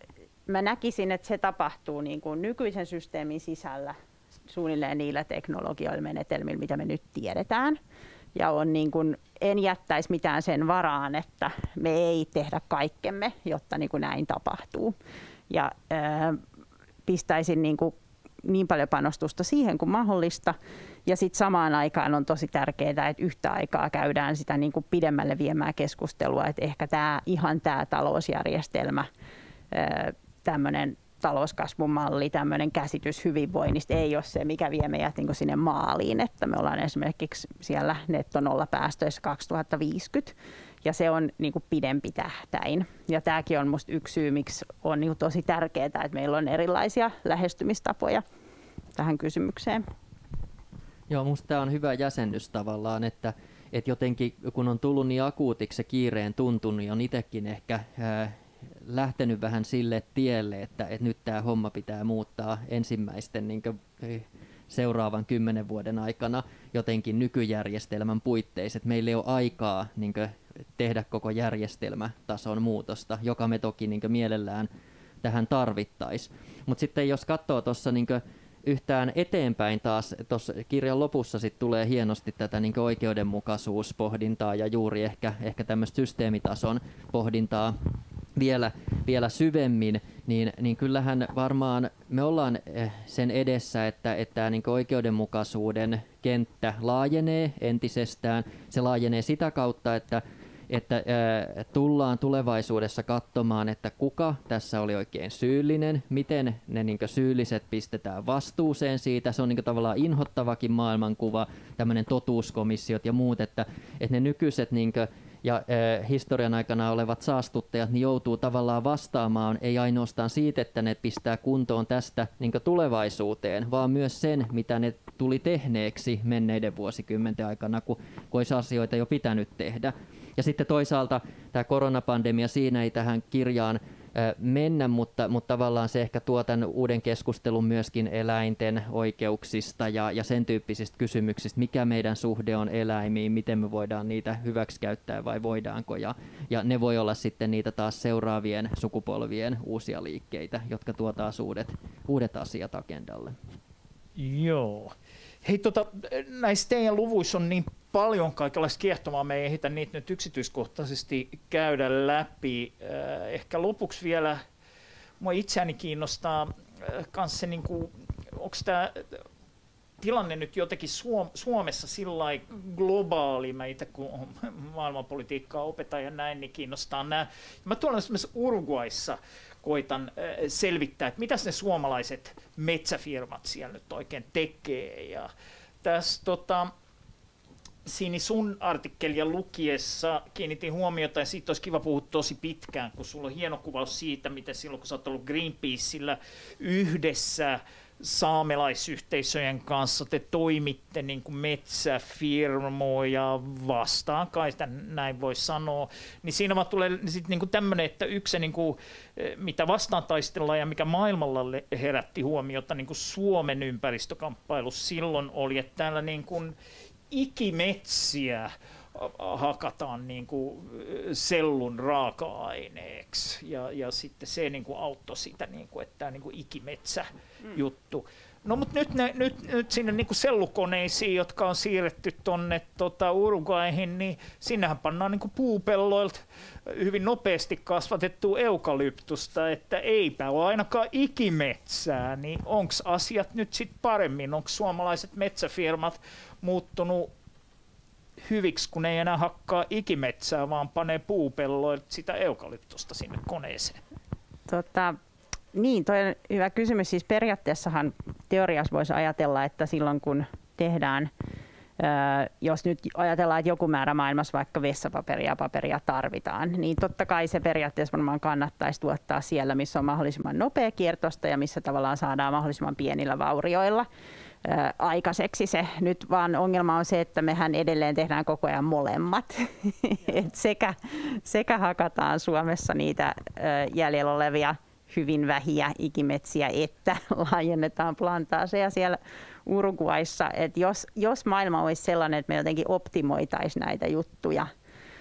mä näkisin, että se tapahtuu niin kuin nykyisen systeemin sisällä suunnilleen niillä teknologioilla, menetelmillä, mitä me nyt tiedetään. Ja on niin kuin, en jättäisi mitään sen varaan, että me ei tehdä kaikkemme, jotta niin kuin näin tapahtuu. Ja pistäisin niin paljon panostusta siihen kuin mahdollista. Ja sitten samaan aikaan on tosi tärkeää, että yhtä aikaa käydään sitä niin kuin pidemmälle viemää keskustelua, että ehkä tämä talousjärjestelmä, tämmöinen talouskasvun malli, tämmöinen käsitys hyvinvoinnista ei ole se, mikä vie meidät niin kuin sinne maaliin, että me ollaan esimerkiksi siellä netto-nollapäästöissä 2050 ja se on niin kuin pidempi tähtäin. Ja tämäkin on musta yksi syy, miksi on niin kuin tosi tärkeää, että meillä on erilaisia lähestymistapoja tähän kysymykseen. Joo, musta tämä on hyvä jäsennys tavallaan, että jotenkin kun on tullut niin akuutiksi se kiireen tuntu, niin on itsekin ehkä lähtenyt vähän sille tielle, että nyt tämä homma pitää muuttaa ensimmäisten niin kuin seuraavan 10 vuoden aikana jotenkin nykyjärjestelmän puitteissa, että meillä ei ole aikaa niin kuin tehdä koko järjestelmätason muutosta, joka me toki niin kuin mielellään tähän tarvittaisiin. Mutta sitten jos katsoo tuossa niin kuin yhtään eteenpäin taas, tuossa kirjan lopussa sit tulee hienosti tätä niin kuin oikeudenmukaisuuspohdintaa ja juuri ehkä tämmöistä systeemitason pohdintaa vielä syvemmin, niin kyllähän varmaan me ollaan sen edessä, että tämä niin kuin oikeudenmukaisuuden kenttä laajenee entisestään. Se laajenee sitä kautta, että tullaan tulevaisuudessa katsomaan, että kuka tässä oli oikein syyllinen, miten ne niin kuin syylliset pistetään vastuuseen siitä. Se on niin kuin tavallaan inhottavakin maailmankuva, tämmöinen totuuskomissiot ja muut, että ne nykyiset niin kuin ja historian aikana olevat saastuttajat niin joutuu tavallaan vastaamaan ei ainoastaan siitä, että ne pistää kuntoon tästä niin kuin tulevaisuuteen, vaan myös sen, mitä ne tuli tehneeksi menneiden vuosikymmenten aikana, kun olisi asioita jo pitänyt tehdä. Ja sitten toisaalta tämä koronapandemia, siinä ei tähän kirjaan mennä, mutta tavallaan se ehkä tuo tämän uuden keskustelun myöskin eläinten oikeuksista ja sen tyyppisistä kysymyksistä, mikä meidän suhde on eläimiin, miten me voidaan niitä hyväksikäyttää vai voidaanko. Ja ne voi olla sitten niitä taas seuraavien sukupolvien uusia liikkeitä, jotka tuo taas uudet asiat agendalle. Joo. Hei, näissä teidän luvuissa on niin paljon kaikenlaista kiehtovaa, me ei ehditä niitä nyt yksityiskohtaisesti käydä läpi. Ehkä lopuksi vielä mua itseäni kiinnostaa myös se, niin kuin, onko tämä tilanne nyt jotenkin Suomessa sillai globaali, mä itse kun maailmanpolitiikkaa opetan ja näin, niin kiinnostaa nämä. Mä tuolla esimerkiksi Uruguayssa koitan selvittää, että mitä ne suomalaiset metsäfirmat siellä nyt oikein tekee. Ja tässä Siini sun artikkelia lukiessa kiinnitin huomiota, ja siitä olisi kiva puhua tosi pitkään, kun sulla on hieno kuvaus siitä, miten silloin kun sä oot ollut Greenpeacella yhdessä saamelaisyhteisöjen kanssa te toimitte niin kuin metsäfirmoja vastaan, kai sitä näin voi sanoa, niin siinä vaan tulee sitten niin kuin tämmöinen, että yksi niin kuin, mitä vastaan taistellaan ja mikä maailmalla herätti huomiota niin kuin Suomen ympäristökamppailu silloin oli, että täällä niin kuin ikimetsiä hakataan niin kuin sellun raaka-aineeksi ja sitten se niin kuin auttoi sitä, niin kuin, että tämä niin kuin ikimetsä-juttu. No mutta nyt sinne niin kuin sellukoneisiin, jotka on siirretty tuonne Uruguayhin, niin sinnehän pannaan niin kuin puupelloilta hyvin nopeasti kasvatettua eukalyptusta, että eipä ole ainakaan ikimetsää, niin onko asiat nyt sitten paremmin? Onko suomalaiset metsäfirmat muuttunut hyviksi, kun ei enää hakkaa ikimetsää, vaan panee puupelloilta sitä eukalyptusta sinne koneeseen? Niin, toi on hyvä kysymys. Siis periaatteessahan teoriassa voisi ajatella, että silloin kun tehdään, jos nyt ajatellaan, että joku määrä maailmassa vaikka vessapaperia ja paperia tarvitaan, niin totta kai se periaatteessa varmaan kannattaisi tuottaa siellä, missä on mahdollisimman nopea kiertosta ja missä tavallaan saadaan mahdollisimman pienillä vaurioilla aikaiseksi se. Nyt vaan ongelma on se, että mehän edelleen tehdään koko ajan molemmat. Et sekä hakataan Suomessa niitä jäljellä olevia hyvin vähiä ikimetsiä, että laajennetaan plantaaseja siellä Uruguayssa. Et jos maailma olisi sellainen, että me jotenkin optimoitaisiin näitä juttuja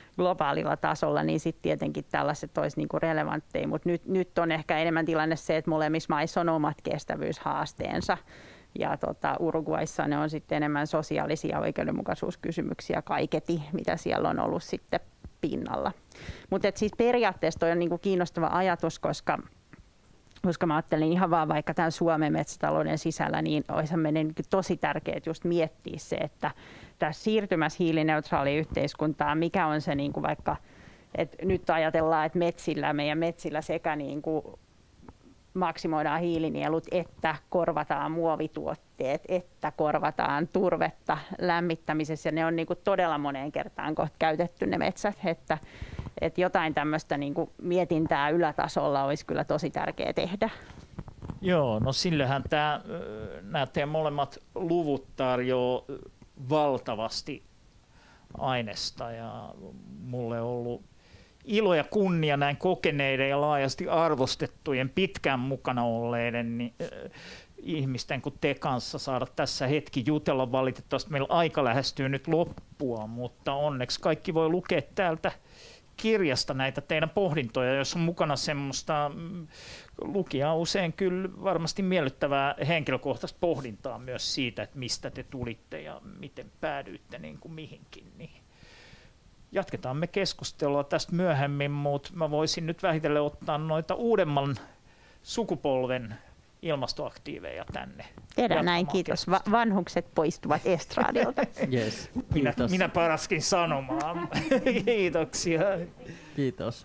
globaalilla tasolla, niin sitten tietenkin tällaiset olisi niin kuin relevantteja, mutta nyt on ehkä enemmän tilanne se, että molemmissa maissa on omat kestävyyshaasteensa. Ja Uruguayssa ne on sitten enemmän sosiaalisia oikeudenmukaisuuskysymyksiä kaiketi, mitä siellä on ollut sitten pinnalla. Mutta siis periaatteessa toi on niinku kiinnostava ajatus, koska mä ajattelin ihan vaan vaikka tämän Suomen metsätalouden sisällä, niin olisihan meidän tosi tärkeää just miettiä se, että tässä siirtymässä hiilineutraaliin yhteiskuntaan, mikä on se niinku vaikka, että nyt ajatellaan, että meidän metsillä sekä niinku maksimoidaan hiilinielut, että korvataan muovituotteet, että korvataan turvetta lämmittämisessä. Ja ne on niinku todella moneen kertaan kohta käytetty ne metsät, että jotain tämmöistä niinku mietintää ylätasolla olisi kyllä tosi tärkeää tehdä. Joo, no sillehän nämä teidän molemmat luvut tarjoaa valtavasti aineesta ja mulle on ollut ilo ja kunnia näin kokeneiden ja laajasti arvostettujen pitkään mukana olleiden ihmisten kuin te kanssa saada tässä hetki jutella. Valitettavasti meillä aika lähestyy nyt loppua, mutta onneksi kaikki voi lukea täältä kirjasta näitä teidän pohdintoja, jos on mukana semmoista lukijaa usein kyllä varmasti miellyttävää henkilökohtaista pohdintaa myös siitä, että mistä te tulitte ja miten päädyitte niin kuin mihinkin. Niin jatketaan me keskustelua tästä myöhemmin, mutta mä voisin nyt vähitellen ottaa noita uudemman sukupolven ilmastoaktiiveja tänne. Tehdään näin, kiitos. Vanhukset poistuvat estraadilta. Yes, minä paraskin sanomaan. Kiitoksia. Kiitos.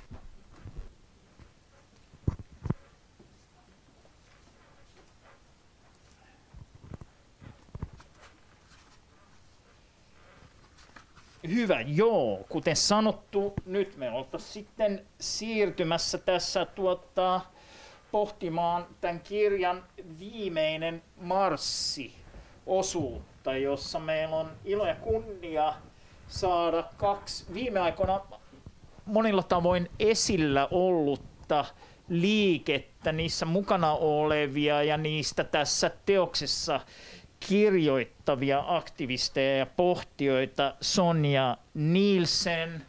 Hyvä, joo. Kuten sanottu, nyt me oltaisiin sitten siirtymässä tässä pohtimaan tämän kirjan viimeinen marssi-osuutta, jossa meillä on ilo ja kunnia saada kaksi viime aikoina monilla tavoin esillä ollutta liikettä, niissä mukana olevia ja niistä tässä teoksessa kirjoittavia aktivisteja ja pohtijoita. Sonja Nielsen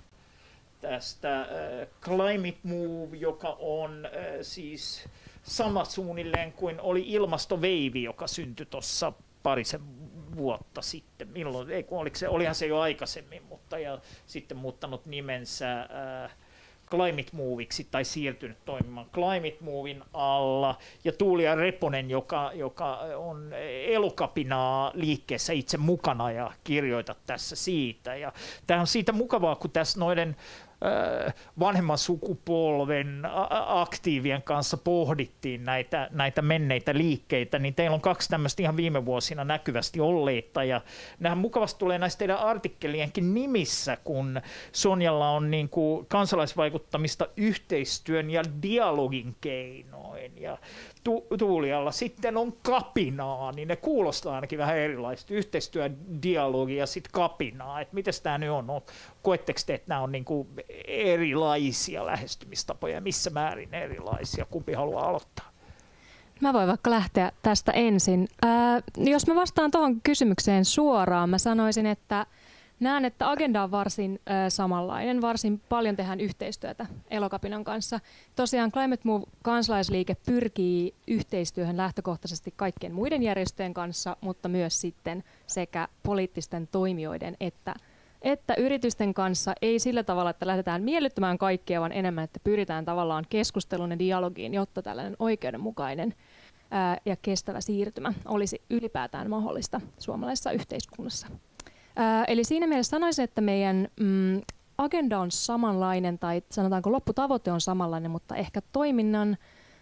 tästä Climate Move, joka on siis sama suunnilleen kuin oli ilmastoveivi, joka syntyi tuossa parisen vuotta sitten. Milloin, olihan se jo aikaisemmin, mutta ja sitten muuttanut nimensä Climate Moviksi tai siirtynyt toimimaan Climate Movin alla, ja Tuulia Reponen, joka on Elokapinaa liikkeessä itse mukana ja kirjoita tässä siitä. Ja tämä on siitä mukavaa, kun tässä noiden vanhemman sukupolven aktiivien kanssa pohdittiin näitä menneitä liikkeitä, niin teillä on kaksi tämmöistä ihan viime vuosina näkyvästi olleita, ja nämä mukavasti tulee näistä teidän artikkelienkin nimissä, kun Sonjalla on niin kuin kansalaisvaikuttamista yhteistyön ja dialogin keinoin, ja Tuulialla sitten on kapinaa, niin ne kuulostaa ainakin vähän erilaista. Yhteistyö, dialogi ja sitten kapinaa. Että mites tämä nyt on? Koetteko te, että nämä on niinku erilaisia lähestymistapoja? Missä määrin erilaisia? Kumpi haluaa aloittaa? Mä voin vaikka lähteä tästä ensin. Jos mä vastaan tuohon kysymykseen suoraan, mä sanoisin, että näen, että agenda on varsin samanlainen. Varsin paljon tehdään yhteistyötä Elokapinan kanssa. Tosiaan Climate Move-kansalaisliike pyrkii yhteistyöhön lähtökohtaisesti kaikkien muiden järjestöjen kanssa, mutta myös sitten sekä poliittisten toimijoiden että yritysten kanssa. Ei sillä tavalla, että lähdetään miellyttämään kaikkia, vaan enemmän, että pyritään tavallaan keskusteluun ja dialogiin, jotta tällainen oikeudenmukainen ja kestävä siirtymä olisi ylipäätään mahdollista suomalaisessa yhteiskunnassa. Eli siinä mielessä sanoisin, että meidän agenda on samanlainen, tai sanotaanko lopputavoite on samanlainen, mutta ehkä toiminnan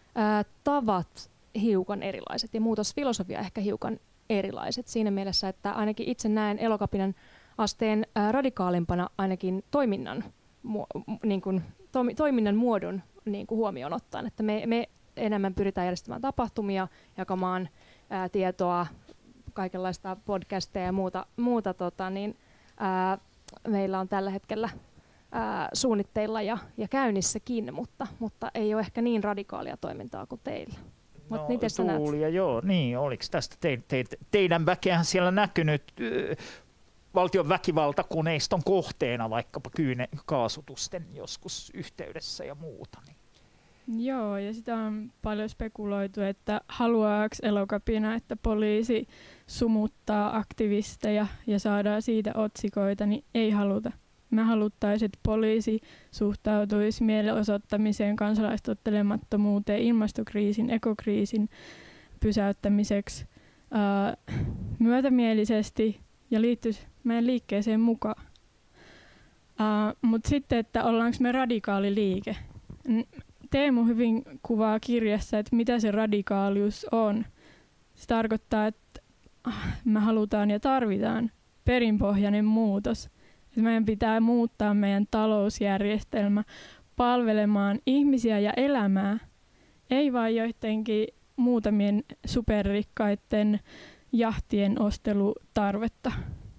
tavat hiukan erilaiset ja muutosfilosofia ehkä hiukan erilaiset. Siinä mielessä, että ainakin itse näen Elokapinan asteen radikaalimpana ainakin toiminnan muodon niin kuin huomioon ottaen, että me enemmän pyritään järjestämään tapahtumia, jakamaan tietoa, kaikenlaista podcasteja ja muuta meillä on tällä hetkellä suunnitteilla ja käynnissäkin, mutta ei ole ehkä niin radikaalia toimintaa kuin teillä. No, Tuulia, joo, niin, oliko tästä teidän väkeähän siellä näkynyt? valtion väkivaltakoneiston kohteena vaikkapa kaasutusten joskus yhteydessä ja muuta. Niin. Joo, ja sitä on paljon spekuloitu, että haluaako Elokapina, että poliisi sumuttaa aktivisteja ja saadaan siitä otsikoita, niin ei haluta. Me haluttaisiin, että poliisi suhtautuisi mielenosoittamiseen, kansalaistottelemattomuuteen, ilmastokriisin, ekokriisin pysäyttämiseksi myötämielisesti ja liittyisi meidän liikkeeseen mukaan. Mutta sitten, että ollaanko me radikaali liike. Teemu hyvin kuvaa kirjassa, että mitä se radikaalius on. Se tarkoittaa, että me halutaan ja tarvitaan perinpohjainen muutos. Että meidän pitää muuttaa meidän talousjärjestelmä palvelemaan ihmisiä ja elämää, ei vain joidenkin muutamien superrikkaiden jahtien ostelutarvetta.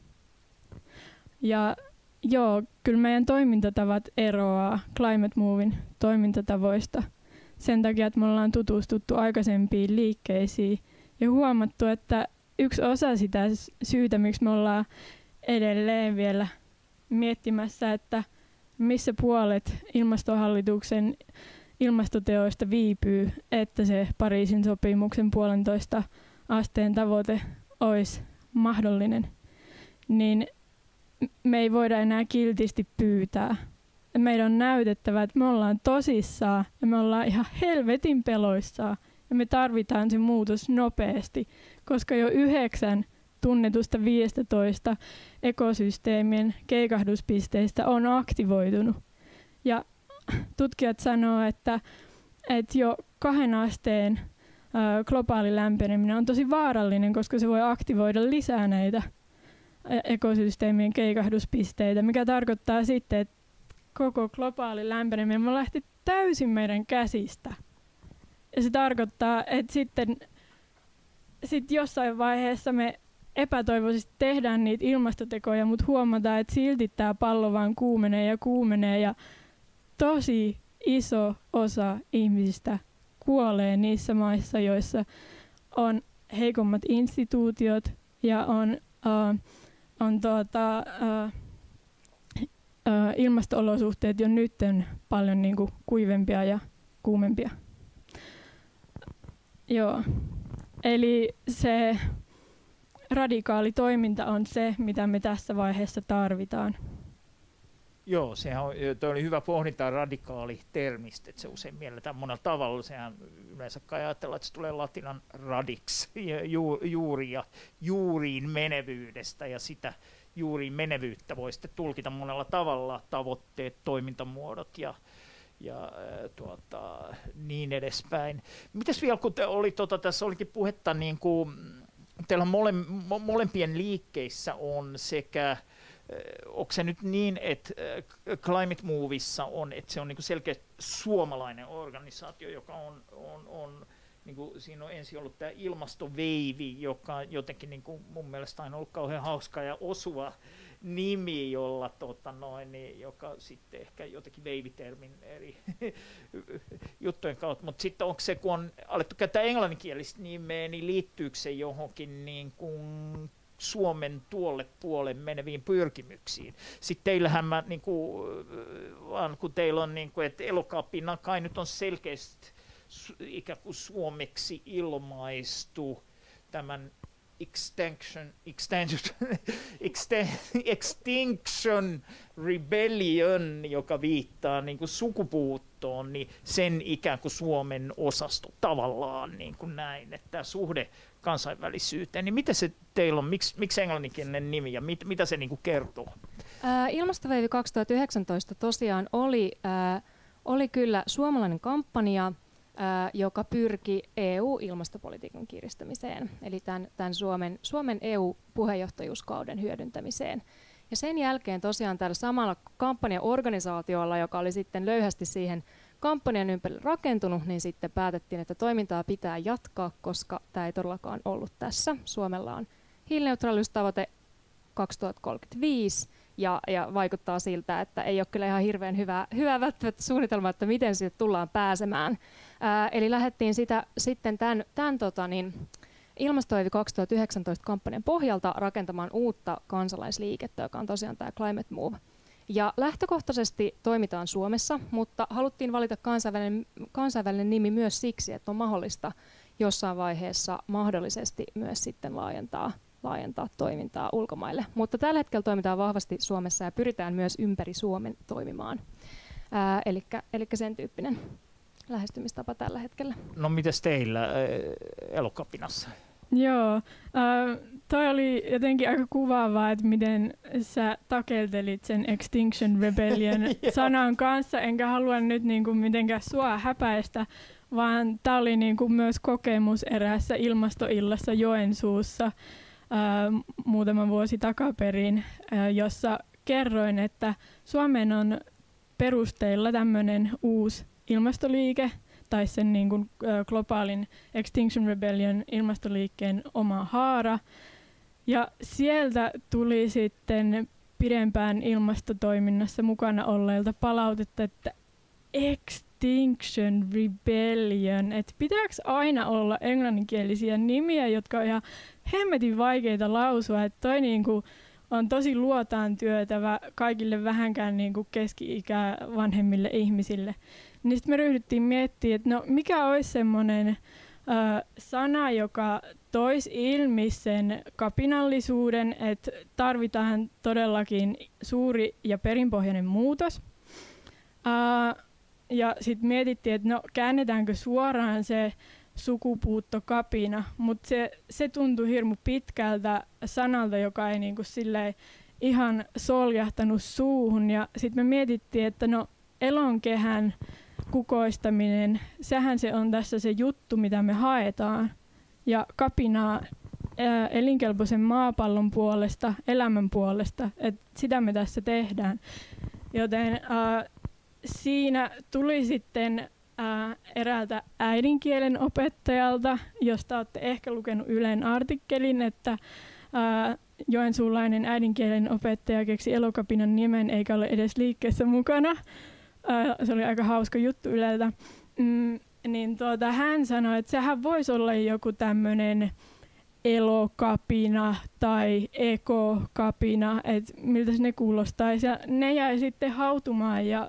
Ja joo, kyllä meidän toimintatavat eroaa Climate Moven toimintatavoista sen takia, että me ollaan tutustuttu aikaisempiin liikkeisiin ja huomattu, että yksi osa sitä syytä, miksi me ollaan edelleen vielä miettimässä, että missä puolet ilmastohallituksen ilmastoteoista viipyy, että se Pariisin sopimuksen 1,5 asteen tavoite olisi mahdollinen, niin me ei voida enää kiltisti pyytää. Meidän on näytettävä, että me ollaan tosissaan ja me ollaan ihan helvetin peloissaan ja me tarvitaan se muutos nopeasti, koska jo 9 tunnetusta 15 ekosysteemien keikahduspisteistä on aktivoitunut. Ja tutkijat sanoo, että jo 2 asteen globaali lämpeneminen on tosi vaarallinen, koska se voi aktivoida lisää näitä ekosysteemien keikahduspisteitä, mikä tarkoittaa sitten, että koko globaali lämpeneminen lähti täysin meidän käsistä. Ja se tarkoittaa, että sitten jossain vaiheessa me epätoivoisesti tehdään niitä ilmastotekoja, mutta huomataan, että silti tämä pallo vaan kuumenee ja tosi iso osa ihmisistä kuolee niissä maissa, joissa on heikommat instituutiot ja on ilmasto-olosuhteet jo nyt paljon niin kuin kuivempia ja kuumempia. Joo. Eli se radikaali toiminta on se, mitä me tässä vaiheessa tarvitaan. Joo, toi oli hyvä pohdinta radikaali-termistä, että se usein mielletään monella tavalla. Sehän yleensä kai ajatellaan, että se tulee latinan radix, juuri ja juuriin menevyydestä, ja sitä juuriin menevyyttä voi sitten tulkita monella tavalla, tavoitteet, toimintamuodot ja niin edespäin. Mites vielä, kun tässä olikin puhetta, niin kuin, teillä molempien liikkeissä on sekä, onko se nyt niin, että Climate Movessa on, että se on niin kuin selkeästi suomalainen organisaatio, joka on niin kuin siinä on ensin ollut tämä ilmastoveivi, joka jotenkin niin kuin mun mielestä on ollut kauhean hauska ja osuva nimi, joka sitten ehkä jotenkin veivitermin eri juttujen kautta, mutta sitten onko se, kun on alettu käyttää englanninkielistä nimeä, niin liittyykö se johonkin niin kuin Suomen tuolle puolen meneviin pyrkimyksiin. Sitten teillähän kun teillä on, että Elokapina kai nyt on selkeästi ikään kuin suomeksi ilmaistu tämän Extinction Rebellion, joka viittaa niin kuin sukupuuttoon, niin sen ikään kuin Suomen osasto tavallaan niin kuin näin, että tämä suhde kansainvälisyyteen, niin mitä se teillä on, miksi englanninkielinen nimi ja mitä se niin kuin kertoo? Ilmastoveivi 2019 tosiaan oli kyllä suomalainen kampanja, joka pyrki EU-ilmastopolitiikan kiristämiseen, eli tämän Suomen EU-puheenjohtajuuskauden hyödyntämiseen. Ja sen jälkeen tosiaan tällä samalla kampanjaorganisaatiolla, joka oli sitten löyhästi siihen kampanjan ympärille rakentunut, niin sitten päätettiin, että toimintaa pitää jatkaa, koska tämä ei todellakaan ollut tässä. Suomella on hiilineutraaliustavoite 2035, ja vaikuttaa siltä, että ei ole kyllä ihan hirveän hyvä välttämättä suunnitelma, että miten siitä tullaan pääsemään. Eli lähdettiin sitten tämän Ilmastotoivi 2019 kampanjan pohjalta rakentamaan uutta kansalaisliikettä, joka on tosiaan tämä Climate Move. Ja lähtökohtaisesti toimitaan Suomessa, mutta haluttiin valita kansainvälinen nimi myös siksi, että on mahdollista jossain vaiheessa mahdollisesti myös sitten laajentaa toimintaa ulkomaille. Mutta tällä hetkellä toimitaan vahvasti Suomessa ja pyritään myös ympäri Suomen toimimaan. Eli sen tyyppinen lähestymistapa tällä hetkellä. No mites teillä Elokapinassa? Joo, toi oli jotenkin aika kuvaavaa, että miten sä takeltelit sen Extinction Rebellion sanan kanssa, enkä halua nyt niinku mitenkään sua häpäistä, vaan tää oli niinku myös kokemus eräässä ilmastoillassa Joensuussa muutama vuosi takaperin, jossa kerroin, että Suomen on perusteilla tämmöinen uusi ilmastoliike, tai sen niin kuin, globaalin Extinction Rebellion ilmastoliikkeen oma haara. Ja sieltä tuli sitten pidempään ilmastotoiminnassa mukana olleilta palautetta, että Extinction Rebellion, että pitääkö aina olla englanninkielisiä nimiä, jotka on ihan hemmetin vaikeita lausua, että toi niinku on tosi luotaan työtävä kaikille vähänkään niinku keski-ikää vanhemmille ihmisille. Niin sitten me ryhdyttiin miettimään, että no mikä olisi semmoinen sana, joka toisi ilmi sen kapinallisuuden, että tarvitaan todellakin suuri ja perinpohjainen muutos. Ja sitten mietittiin, että no käännetäänkö suoraan se sukupuuttokapina, mutta se tuntui hirmu pitkältä sanalta, joka ei niinku silleen ihan soljahtanut suuhun. Ja sitten me mietittiin, että no elonkehän kukoistaminen, sehän se on tässä se juttu, mitä me haetaan. Ja kapinaa elinkelpoisen maapallon puolesta, elämän puolesta, että sitä me tässä tehdään. Joten siinä tuli sitten eräältä äidinkielen opettajalta, josta olette ehkä lukenut Ylen artikkelin, että joensuulainen äidinkielen opettaja keksi Elokapinan nimen eikä ole edes liikkeessä mukana. Se oli aika hauska juttu Yleltä. Niin hän sanoi, että sehän voisi olla joku tämmöinen elokapina tai ekokapina, että miltä ne kuulostaisi. Ja ne jäi sitten hautumaan ja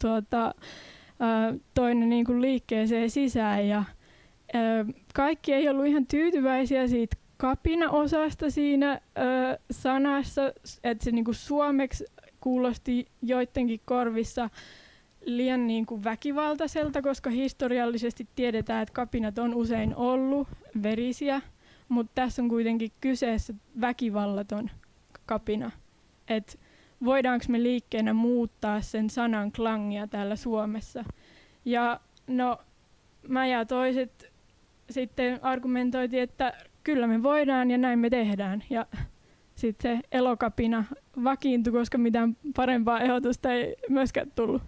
toinen niin kuin liikkeeseen sisään. Ja, kaikki ei ollut ihan tyytyväisiä siitä kapina-osasta siinä sanassa, että se niin kuin suomeksi kuulosti joidenkin korvissa liian niin kuin väkivaltaiselta, koska historiallisesti tiedetään, että kapinat on usein ollut verisiä, mutta tässä on kuitenkin kyseessä väkivallaton kapina. Et voidaanko me liikkeenä muuttaa sen sanan klangia täällä Suomessa? Ja no, mä ja toiset sitten argumentoitiin, että kyllä me voidaan ja näin me tehdään. Ja sitten se elokapina vakiintui, koska mitään parempaa ehdotusta ei myöskään tullut.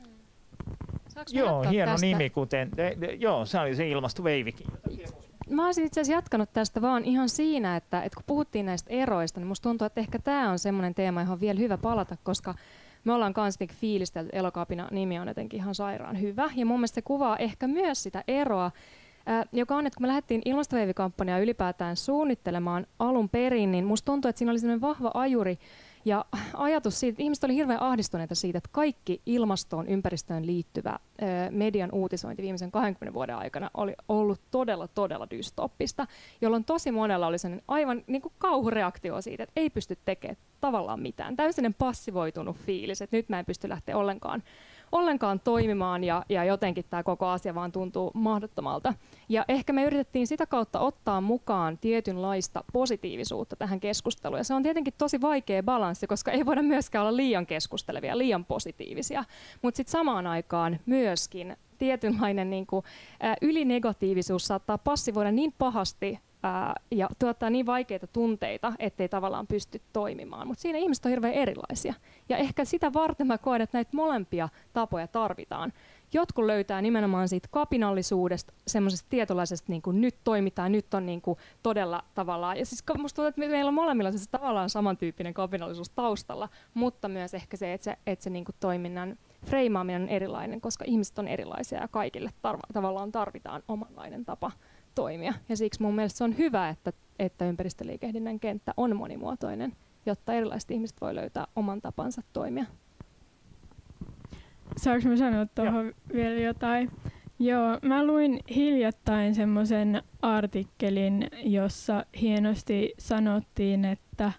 Joo, hieno tästä? nimi, kuten joo, se oli se ilmastoveivikin. Mä olisin itse asiassa jatkanut tästä vaan ihan siinä, että kun puhuttiin näistä eroista, niin musta tuntuu, että ehkä tämä on semmoinen teema, johon on vielä hyvä palata, koska me ollaan kans fiilistelty, Elokapina nimi on jotenkin ihan sairaan hyvä. Ja mun mielestä se kuvaa ehkä myös sitä eroa, joka on, että kun me lähdettiin ilmastoveivikampanjaa ylipäätään suunnittelemaan alun perin, niin musta tuntuu, että siinä oli sellainen vahva ajuri ja ajatus siitä, että ihmiset oli hirveän ahdistuneita siitä, että kaikki ilmastoon, ympäristöön liittyvä median uutisointi viimeisen 20 vuoden aikana oli ollut todella dystoppista, jolloin tosi monella oli sellainen aivan niin kuin kauhureaktio siitä, että ei pysty tekemään tavallaan mitään. Täysin passivoitunut fiilis, että nyt mä en pysty lähteä ollenkaan toimimaan ja jotenkin tämä koko asia vaan tuntuu mahdottomalta. Ja ehkä me yritettiin sitä kautta ottaa mukaan tietynlaista positiivisuutta tähän keskusteluun. Ja se on tietenkin tosi vaikea balanssi, koska ei voida myöskään olla liian keskustelevia, liian positiivisia. Mutta sitten samaan aikaan myöskin tietynlainen ylinegatiivisuus saattaa passivoida niin pahasti ja tuottaa niin vaikeita tunteita, ettei tavallaan pysty toimimaan. Mutta siinä ihmiset on hirveän erilaisia. Ja ehkä sitä varten mä koen, että näitä molempia tapoja tarvitaan. Jotkut löytää nimenomaan siitä kapinallisuudesta, semmoisesta tietynlaisesta niin kuin nyt toimitaan, nyt on niin kuin todella tavallaan. Ja siis musta tuntuu, että meillä on molemmilla siis tavallaan samantyyppinen kapinallisuus taustalla, mutta myös ehkä se, että se niin kuin toiminnan freimaaminen on erilainen, koska ihmiset on erilaisia ja kaikille tavallaan tarvitaan omanlainen tapa toimia. Ja siksi mun mielestä se on hyvä, että ympäristöliikehdinnän kenttä on monimuotoinen, jotta erilaiset ihmiset voi löytää oman tapansa toimia. Saanko mä sanoa tuohon vielä jotain? Joo, mä luin hiljattain semmoisen artikkelin, jossa hienosti sanottiin, että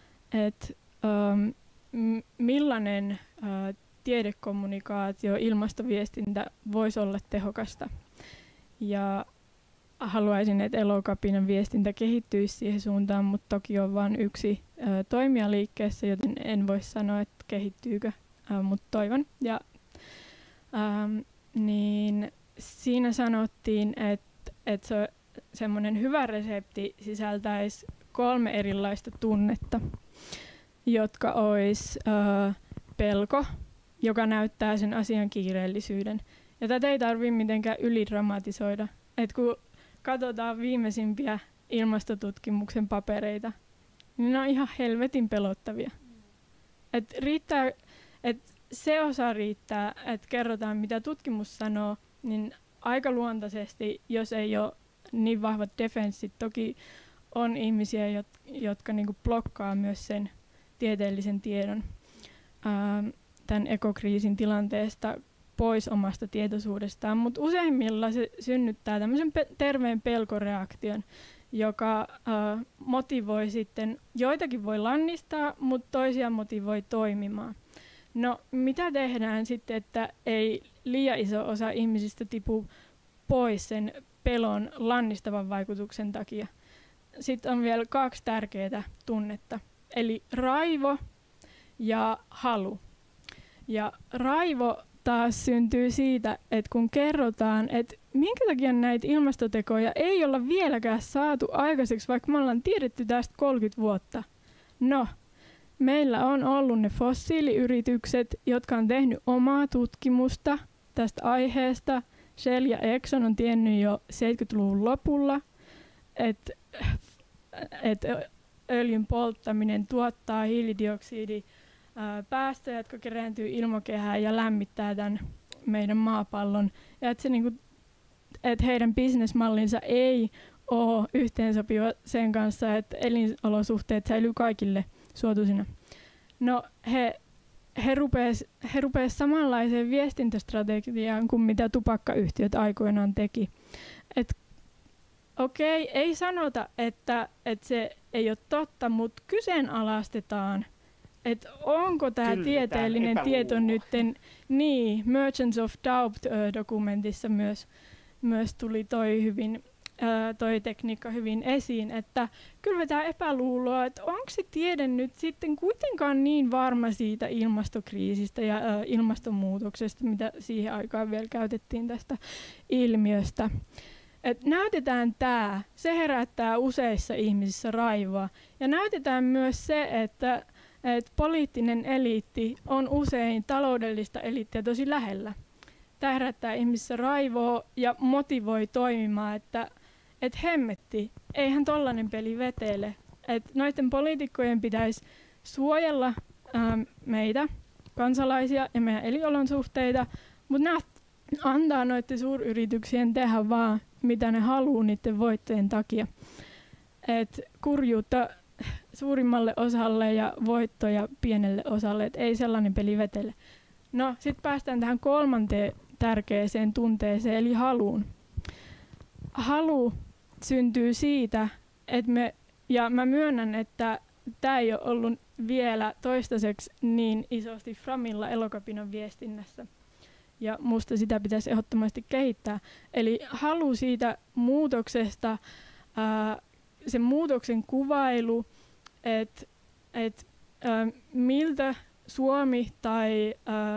millainen tiedekommunikaatio, ilmastoviestintä voisi olla tehokasta. Ja haluaisin, että Elokapinan viestintä kehittyisi siihen suuntaan, mutta toki on vain yksi toimija liikkeessä, joten en voi sanoa, että kehittyykö, mutta toivon. Ja, niin siinä sanottiin, että se semmoinen hyvä resepti sisältäisi 3 erilaista tunnetta, jotka olisi pelko, joka näyttää sen asian kiireellisyyden. Ja tätä ei tarvitse mitenkään ylidramatisoida. Et kun katsotaan viimeisimpiä ilmastotutkimuksen papereita, niin ne on ihan helvetin pelottavia. Et riittää, se osa riittää, että kerrotaan mitä tutkimus sanoo, niin aika luontaisesti, jos ei ole niin vahvat defenssit, toki on ihmisiä, jotka niinku blokkaa myös sen tieteellisen tiedon tämän ekokriisin tilanteesta pois omasta tietoisuudestaan, mutta useimmilla se synnyttää tämmöisen terveen pelkoreaktion, joka motivoi sitten, joitakin voi lannistaa, mutta toisia motivoi toimimaan. No mitä tehdään sitten, että ei liian iso osa ihmisistä tipu pois sen pelon lannistavan vaikutuksen takia? Sitten on vielä 2 tärkeää tunnetta, eli raivo ja halu. Ja raivo taas syntyy siitä, että kun kerrotaan, että minkä takia näitä ilmastotekoja ei olla vieläkään saatu aikaiseksi, vaikka me ollaan tiedetty tästä 30 vuotta. No, meillä on ollut ne fossiiliyritykset, jotka on tehnyt omaa tutkimusta tästä aiheesta. Shell ja Exxon on tiennyt jo 70-luvun lopulla, että öljyn polttaminen tuottaa hiilidioksidipäästöjä, jotka kerääntyy ilmakehään ja lämmittää tämän meidän maapallon. Ja että et heidän bisnesmallinsa ei ole yhteensopiva sen kanssa, että elinolosuhteet säilyy kaikille suotuisina. No he rupesivat samanlaiseen viestintästrategiaan kuin mitä tupakkayhtiöt aikoinaan teki. Okei, ei sanota, että se ei ole totta, mutta kyseenalaistetaan, että onko tämä tieteellinen tieto nyt, niin, Merchants of Doubt-dokumentissa myös tuli toi tekniikka hyvin esiin, että kylvetään epäluuloa, että onko se tiede nyt sitten kuitenkaan niin varma siitä ilmastokriisistä ja ilmastonmuutoksesta, mitä siihen aikaan vielä käytettiin tästä ilmiöstä. Et näytetään tämä, se herättää useissa ihmisissä raivoa. Ja näytetään myös se, että poliittinen eliitti on usein taloudellista eliittiä tosi lähellä. Tämä herättää ihmisissä raivoa ja motivoi toimimaan, että hemmetti, eihän tollainen peli vetele. Noiden poliitikkojen pitäisi suojella meitä, kansalaisia ja meidän elinolosuhteita, mutta ne antaa noiden suuryrityksien tehdä vaan mitä ne haluaa niiden voittojen takia. Kurjuutta suurimmalle osalle ja voittoja pienelle osalle, ei sellainen peli vetele. No, sitten päästään tähän 3. tärkeäseen tunteeseen, eli haluun. Halu syntyy siitä, että mä myönnän, että tämä ei ole ollut vielä toistaiseksi niin isosti framilla Elokapinan viestinnässä. Ja musta sitä pitäisi ehdottomasti kehittää. Eli halu siitä muutoksesta, sen muutoksen kuvailu, että miltä Suomi tai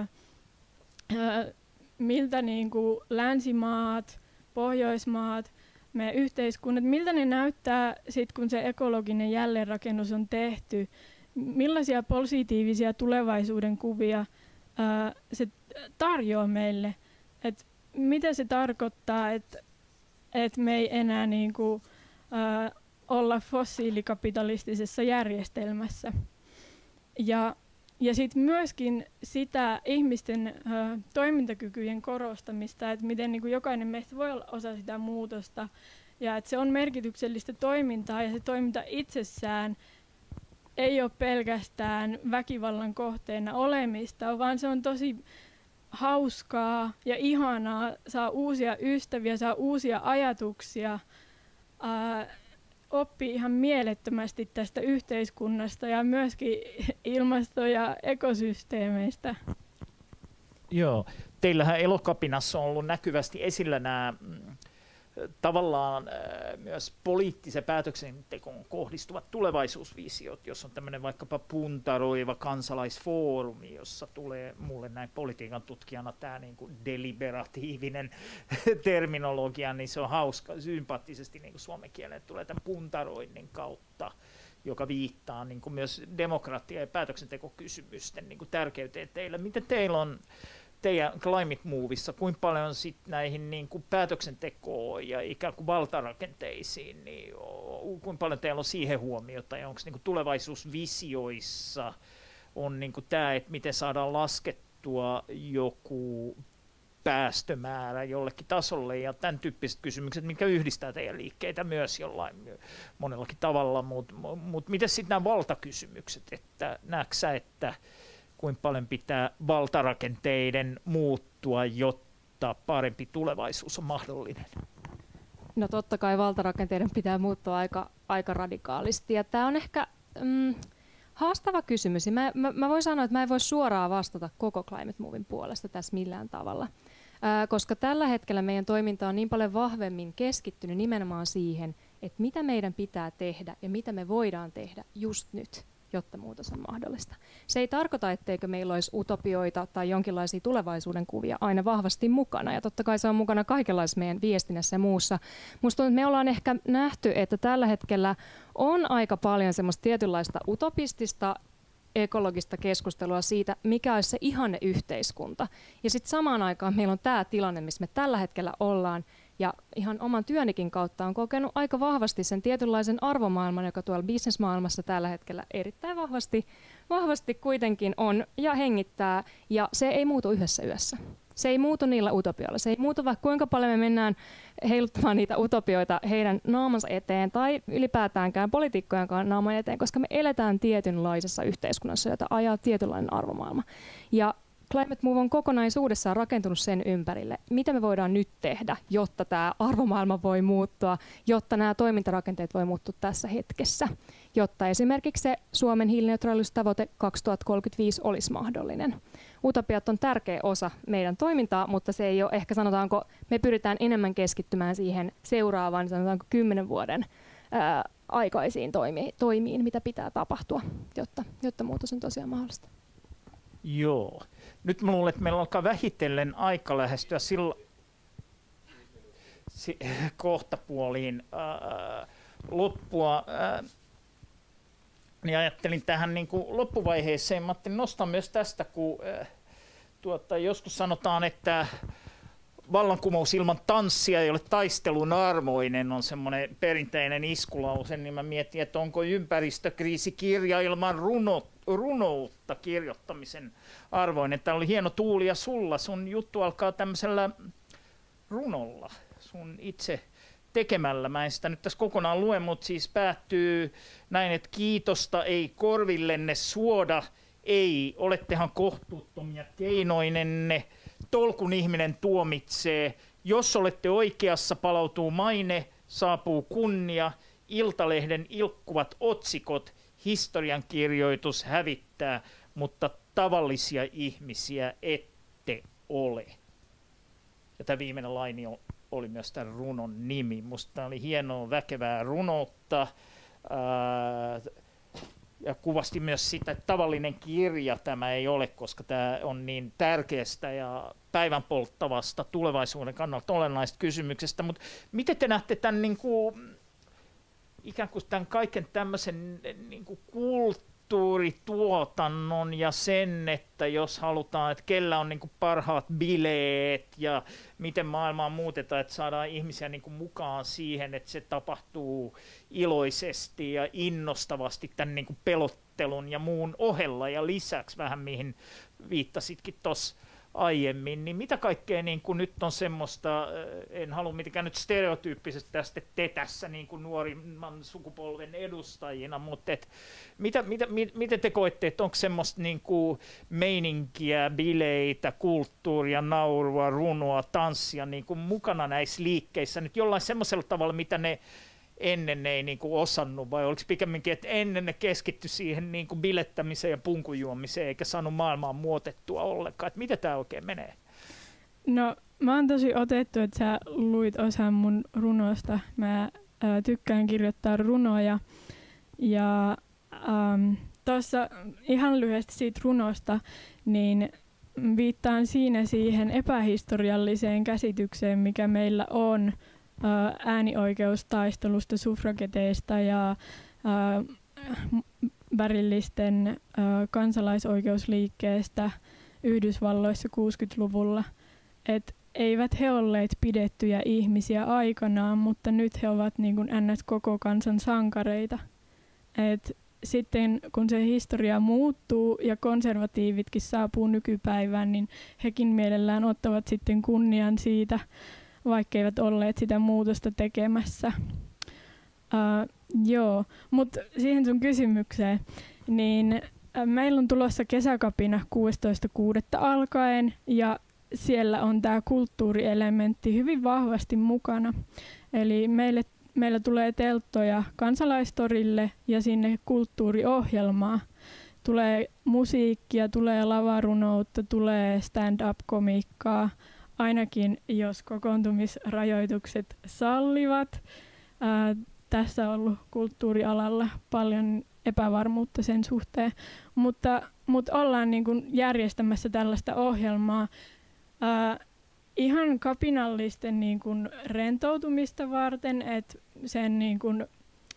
miltä niinku länsimaat, Pohjoismaat, meidän yhteiskunnat, miltä ne näyttää sit, kun se ekologinen jälleenrakennus on tehty, millaisia positiivisia tulevaisuuden kuvia se tarjoaa meille, että mitä se tarkoittaa, että me ei enää niinku, olla fossiilikapitalistisessa järjestelmässä. Ja sitten myöskin sitä ihmisten toimintakykyjen korostamista, että miten niinku jokainen meistä voi olla osa sitä muutosta, Ja että se on merkityksellistä toimintaa ja se toiminta itsessään ei ole pelkästään väkivallan kohteena olemista, vaan se on tosi hauskaa ja ihanaa, saa uusia ystäviä, saa uusia ajatuksia, oppii ihan mielettömästi tästä yhteiskunnasta ja myöskin ilmasto- ja ekosysteemeistä. Joo, teillähän Elokapinassa on ollut näkyvästi esillä nämä tavallaan myös poliittisen päätöksentekoon kohdistuvat tulevaisuusvisiot, jos on tämmöinen vaikkapa puntaroiva kansalaisfoorumi, jossa tulee mulle näin politiikan tutkijana tämä niin kuin deliberatiivinen terminologia, niin se on hauska, sympaattisesti niin kuin suomen kielelle tulee tämän puntaroinnin kautta, joka viittaa niin kuin myös demokratia- ja päätöksentekokysymysten niin kuin tärkeyteen teillä. Miten teillä on teidän Climate Movissa, kuinka paljon sit näihin niin kuin päätöksentekoon ja ikään kuin valtarakenteisiin, niin kuinka paljon teillä on siihen huomiota, ja onko niin kuin tulevaisuusvisioissa on niin kuin tämä, että miten saadaan laskettua joku päästömäärä jollekin tasolle ja tämän tyyppiset kysymykset, mitkä yhdistää teidän liikkeitä myös jollain monellakin tavalla, mutta miten sitten nämä valtakysymykset, että näetkö sä, että kuinka paljon pitää valtarakenteiden muuttua, jotta parempi tulevaisuus on mahdollinen? No totta kai valtarakenteiden pitää muuttua aika radikaalisti. Ja tämä on ehkä haastava kysymys. Mä voin sanoa, että mä en voi suoraan vastata koko Climate Movin puolesta tässä millään tavalla. Koska tällä hetkellä meidän toiminta on niin paljon vahvemmin keskittynyt nimenomaan siihen, että mitä meidän pitää tehdä ja mitä me voidaan tehdä just nyt, jotta muutos on mahdollista. Se ei tarkoita, etteikö meillä olisi utopioita tai jonkinlaisia tulevaisuuden kuvia aina vahvasti mukana, ja totta kai se on mukana kaikenlaisessa meidän viestinnässä ja muussa. Musta tuntuu, että me ollaan ehkä nähty, että tällä hetkellä on aika paljon semmoista tietynlaista utopistista ekologista keskustelua siitä, mikä olisi se ihanne yhteiskunta. Ja sitten samaan aikaan meillä on tämä tilanne, missä me tällä hetkellä ollaan, ja ihan oman työnikin kautta on kokenut aika vahvasti sen tietynlaisen arvomaailman, joka tuolla bisnesmaailmassa tällä hetkellä erittäin vahvasti kuitenkin on ja hengittää, ja se ei muutu yhdessä yössä. Se ei muutu niillä utopioilla. Se ei muutu vaikka kuinka paljon me mennään heiluttamaan niitä utopioita heidän naamansa eteen tai ylipäätäänkään poliitikkojenkaan naaman eteen, koska me eletään tietynlaisessa yhteiskunnassa, jota ajaa tietynlainen arvomaailma. Ja Climate Move on kokonaisuudessaan rakentunut sen ympärille, mitä me voidaan nyt tehdä, jotta tämä arvomaailma voi muuttua, jotta nämä toimintarakenteet voi muuttua tässä hetkessä, jotta esimerkiksi se Suomen hiilineutraalisuustavoite 2035 olisi mahdollinen. Utopiat on tärkeä osa meidän toimintaa, mutta se ei ole ehkä, sanotaanko, me pyritään enemmän keskittymään siihen seuraavaan, sanotaanko 10 vuoden aikaisiin toimiin, mitä pitää tapahtua, jotta muutos on tosiaan mahdollista. Joo. Nyt mä luulen, että meillä alkaa vähitellen aika lähestyä kohtapuoliin loppua. Niin ajattelin tähän niin kuin loppuvaiheeseen, mä ajattelin nostaa myös tästä, kun joskus sanotaan, että vallankumous ilman tanssia ei ole taistelun arvoinen, on semmoinen perinteinen iskulause, niin mä mietin, että onko ympäristökriisikirja ilman runoutta kirjoittamisen arvoinen. Tämä oli hieno Tuuli ja sulla. Sun juttu alkaa tämmöisellä runolla, sun itse tekemällä. Mä en sitä nyt tässä kokonaan lue, mutta siis päättyy näin, että kiitosta ei korvillenne suoda, ei, olettehan kohtuuttomia keinoinenne, tolkun ihminen tuomitsee, jos olette oikeassa, palautuu maine, saapuu kunnia, Iltalehden ilkkuvat otsikot, historiankirjoitus hävittää, mutta tavallisia ihmisiä ette ole. Ja tämä viimeinen laini oli myös tämän runon nimi. Musta oli hienoa, väkevää runoutta. Ja kuvasti myös sitä, että tavallinen kirja tämä ei ole, koska tämä on niin tärkeästä ja päivänpolttavasta tulevaisuuden kannalta olennaisesta kysymyksestä. Mutta miten te näette tämän niin kuin, ikään kuin tämän kaiken tämmöisen niin kuin kulttuurituotannon ja sen, että jos halutaan, että kellä on niin kuin parhaat bileet ja miten maailmaa muutetaan, että saadaan ihmisiä niin kuin mukaan siihen, että se tapahtuu iloisesti ja innostavasti tämän niin kuin pelottelun ja muun ohella ja lisäksi vähän mihin viittasitkin tuossa aiemmin, niin mitä kaikkea niin kuin nyt on semmoista, en halua mitenkään nyt stereotyyppisesti tästä tässä niin kuin nuorimman sukupolven edustajina, mutta miten te koette, että onko semmoista niin kuin meininkiä, bileitä, kulttuuria, naurua, runoa, tanssia niin kuin mukana näissä liikkeissä nyt jollain semmoisella tavalla, mitä ne ennen ei niin kuin osannut, vai oliko pikemminkin, että ennen ne keskittyi siihen niin kuin bilettämiseen ja punkujuomiseen, eikä saanut maailmaa muotettua ollenkaan, että mitä tämä oikein menee? No, mä oon tosi otettu, että sä luit osan mun runosta. Mä tykkään kirjoittaa runoja, ja tuossa ihan lyhyesti siitä runosta, niin viittaan siinä siihen epähistorialliseen käsitykseen, mikä meillä on äänioikeustaistelusta, suffrageteista ja värillisten kansalaisoikeusliikkeestä Yhdysvalloissa 60-luvulla. Et eivät he olleet pidettyjä ihmisiä aikanaan, mutta nyt he ovat niin kuin ns. Koko kansan sankareita. Et sitten kun se historia muuttuu ja konservatiivitkin saapuu nykypäivään, niin hekin mielellään ottavat sitten kunnian siitä, vaikka eivät olleet sitä muutosta tekemässä. Joo, mutta siihen sun kysymykseen, niin meillä on tulossa kesäkapina 16.6. alkaen, ja siellä on tämä kulttuurielementti hyvin vahvasti mukana. Eli meillä tulee telttoja Kansalaistorille ja sinne kulttuuriohjelmaa. Tulee musiikkia, tulee lavarunoutta, tulee stand-up-komiikkaa, ainakin jos kokoontumisrajoitukset sallivat. Tässä on ollut kulttuurialalla paljon epävarmuutta sen suhteen, mutta ollaan niin kuin järjestämässä tällaista ohjelmaa ihan kapinallisten niin kuin rentoutumista varten, että sen niin kuin,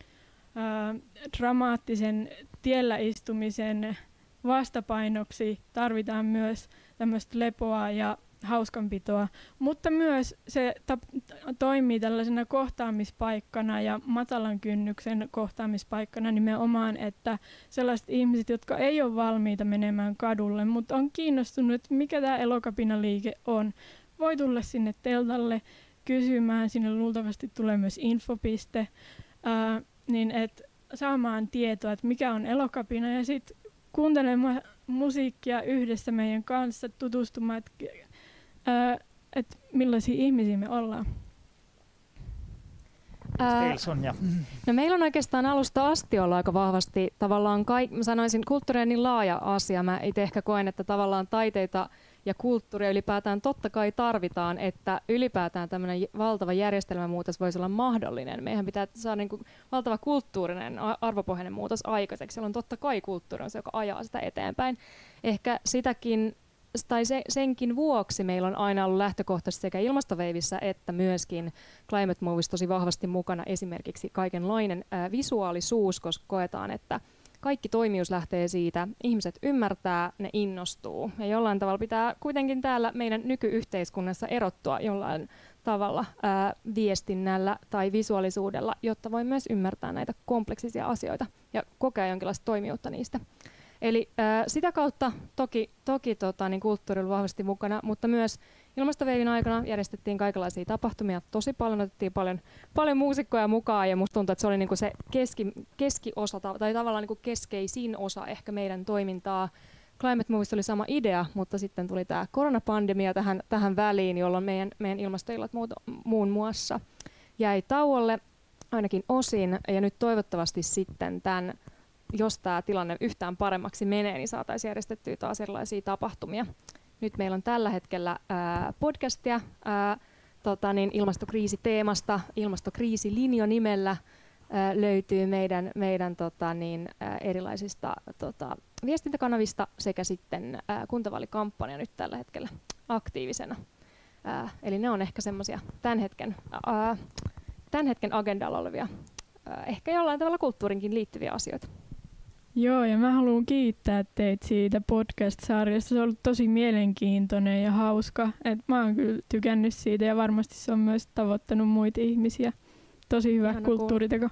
dramaattisen tiellä istumisen vastapainoksi tarvitaan myös tämmöistä lepoa ja hauskanpitoa, mutta myös se toimii tällaisena kohtaamispaikkana ja matalan kynnyksen kohtaamispaikkana nimenomaan, että sellaiset ihmiset, jotka ei ole valmiita menemään kadulle, mutta on kiinnostunut, että mikä tämä Elokapina-liike on, voi tulla sinne teltalle kysymään, sinne luultavasti tulee myös infopiste, niin että saamaan tietoa, että mikä on Elokapina, ja sitten kuuntelemaan musiikkia yhdessä meidän kanssa, tutustumaan, että millaisia ihmisiä me ollaan. No meillä on oikeastaan alusta asti ollut aika vahvasti tavallaan, mä sanoisin, kulttuuri on niin laaja asia. Mä itse ehkä koen, että tavallaan taiteita ja kulttuuria ylipäätään totta kai tarvitaan, että ylipäätään tämmöinen valtava järjestelmämuutos voisi olla mahdollinen. Meidän pitää saada niin kuin valtava kulttuurinen arvopohjainen muutos aikaiseksi. Silloin totta kai kulttuuri on se, joka ajaa sitä eteenpäin. Ehkä sitäkin tai senkin vuoksi meillä on aina ollut lähtökohtaisesti sekä ilmastoveivissä että myöskin Climate Movissa tosi vahvasti mukana esimerkiksi kaikenlainen visuaalisuus, koska koetaan, että kaikki toimijuus lähtee siitä, ihmiset ymmärtää, ne innostuu. Ja jollain tavalla pitää kuitenkin täällä meidän nykyyhteiskunnassa erottua jollain tavalla viestinnällä tai visuaalisuudella, jotta voi myös ymmärtää näitä kompleksisia asioita ja kokea jonkinlaista toimijuutta niistä. Eli sitä kautta toki niin kulttuuri oli vahvasti mukana, mutta myös ilmastoveivin aikana järjestettiin kaikenlaisia tapahtumia tosi paljon, otettiin paljon muusikkoja mukaan, ja musta tuntuu, että se oli niinku se keskiosa tai tavallaan niinku keskeisin osa ehkä meidän toimintaa. Climate Movista oli sama idea, mutta sitten tuli tämä koronapandemia tähän väliin, jolloin meidän ilmastoillat muun muassa jäi tauolle ainakin osin, ja nyt toivottavasti sitten jos tämä tilanne yhtään paremmaksi menee, niin saataisiin järjestettyä taas erilaisia tapahtumia. Nyt meillä on tällä hetkellä podcastia ilmastokriisiteemasta. Ilmastokriisilinjo nimellä löytyy meidän erilaisista viestintäkanavista sekä sitten kuntavaalikampanja nyt tällä hetkellä aktiivisena. Eli ne on ehkä semmoisia tämän hetken agendalla olevia, ehkä jollain tavalla kulttuurinkin liittyviä asioita. Joo, ja mä haluan kiittää teitä siitä podcast-sarjasta. Se on ollut tosi mielenkiintoinen ja hauska. Mä oon kyllä tykännyt siitä, ja varmasti se on myös tavoittanut muita ihmisiä. Tosi hyvä kulttuuriteko.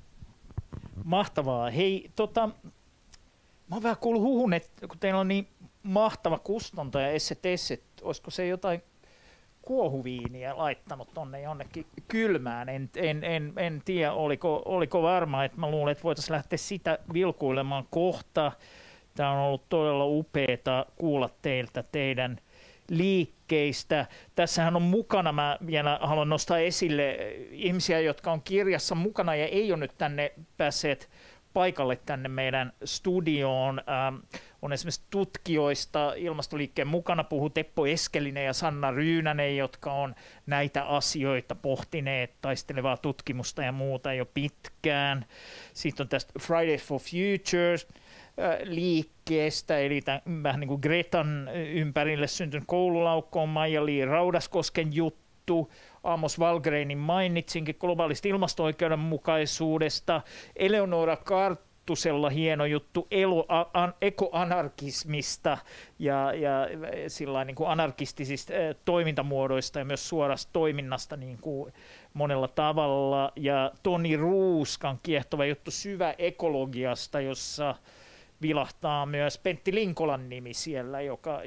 Mahtavaa. Hei, mä oon vähän kuullut huhun, että kun teillä on niin mahtava kustantaja Esse Tesset, olisiko se jotain kuohuviiniä laittanut tonne jonnekin kylmään. En tiedä, oliko varma, että mä luulen, että voitaisiin lähteä sitä vilkuilemaan kohta. Tämä on ollut todella upeaa kuulla teiltä teidän liikkeistä. Tässähän on mukana, mä vielä haluan nostaa esille ihmisiä, jotka on kirjassa mukana ja ei ole nyt tänne päässeet paikalle tänne meidän studioon. On esimerkiksi tutkijoista ilmastoliikkeen mukana puhuu Teppo Eskelinen ja Sanna Ryynänen, jotka on näitä asioita pohtineet, taistelevaa tutkimusta ja muuta jo pitkään. Sitten on tästä Fridays for Future liikkeestä, eli vähän niin kuin Gretan ympärille syntynyt koululaukko on Maija-Li Raudaskosken juttu. Amos Wallgrenin mainitsinkin globaalista ilmasto-oikeudenmukaisuudesta. Eleonora Karttusella hieno juttu ekoanarkismista ja sillain niin kuin anarkistisista toimintamuodoista ja myös suorasta toiminnasta niin kuin monella tavalla. Ja Toni Ruuskan kiehtova juttu syväekologiasta, jossa vilahtaa myös Pentti Linkolan nimi siellä, joka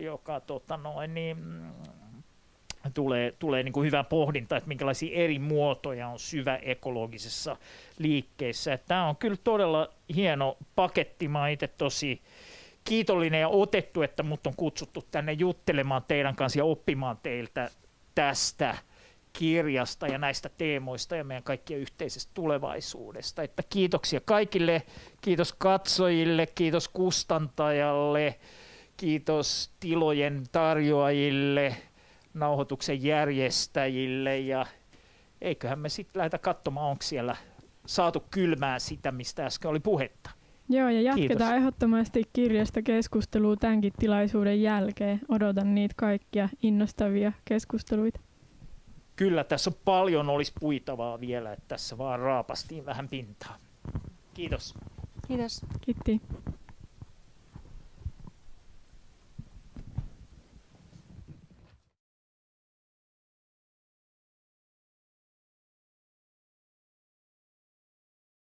tulee niin kuin hyvä pohdinta, että minkälaisia eri muotoja on syväekologisessa liikkeessä. Tämä on kyllä todella hieno paketti. Mä itse tosi kiitollinen ja otettu, että mut on kutsuttu tänne juttelemaan teidän kanssa ja oppimaan teiltä tästä kirjasta ja näistä teemoista ja meidän kaikkien yhteisestä tulevaisuudesta. Että kiitoksia kaikille, kiitos katsojille, kiitos kustantajalle, kiitos tilojen tarjoajille, nauhoituksen järjestäjille ja eiköhän me sitten lähdetä katsomaan, onko siellä saatu kylmää sitä, mistä äsken oli puhetta. Joo, ja jatketaan ehdottomasti kirjasta keskustelua tämänkin tilaisuuden jälkeen. Odotan niitä kaikkia innostavia keskusteluita. Kyllä, tässä on paljon olisi puitavaa vielä, että tässä vaan raapastiin vähän pintaa. Kiitos. Kiitos. Kiitti.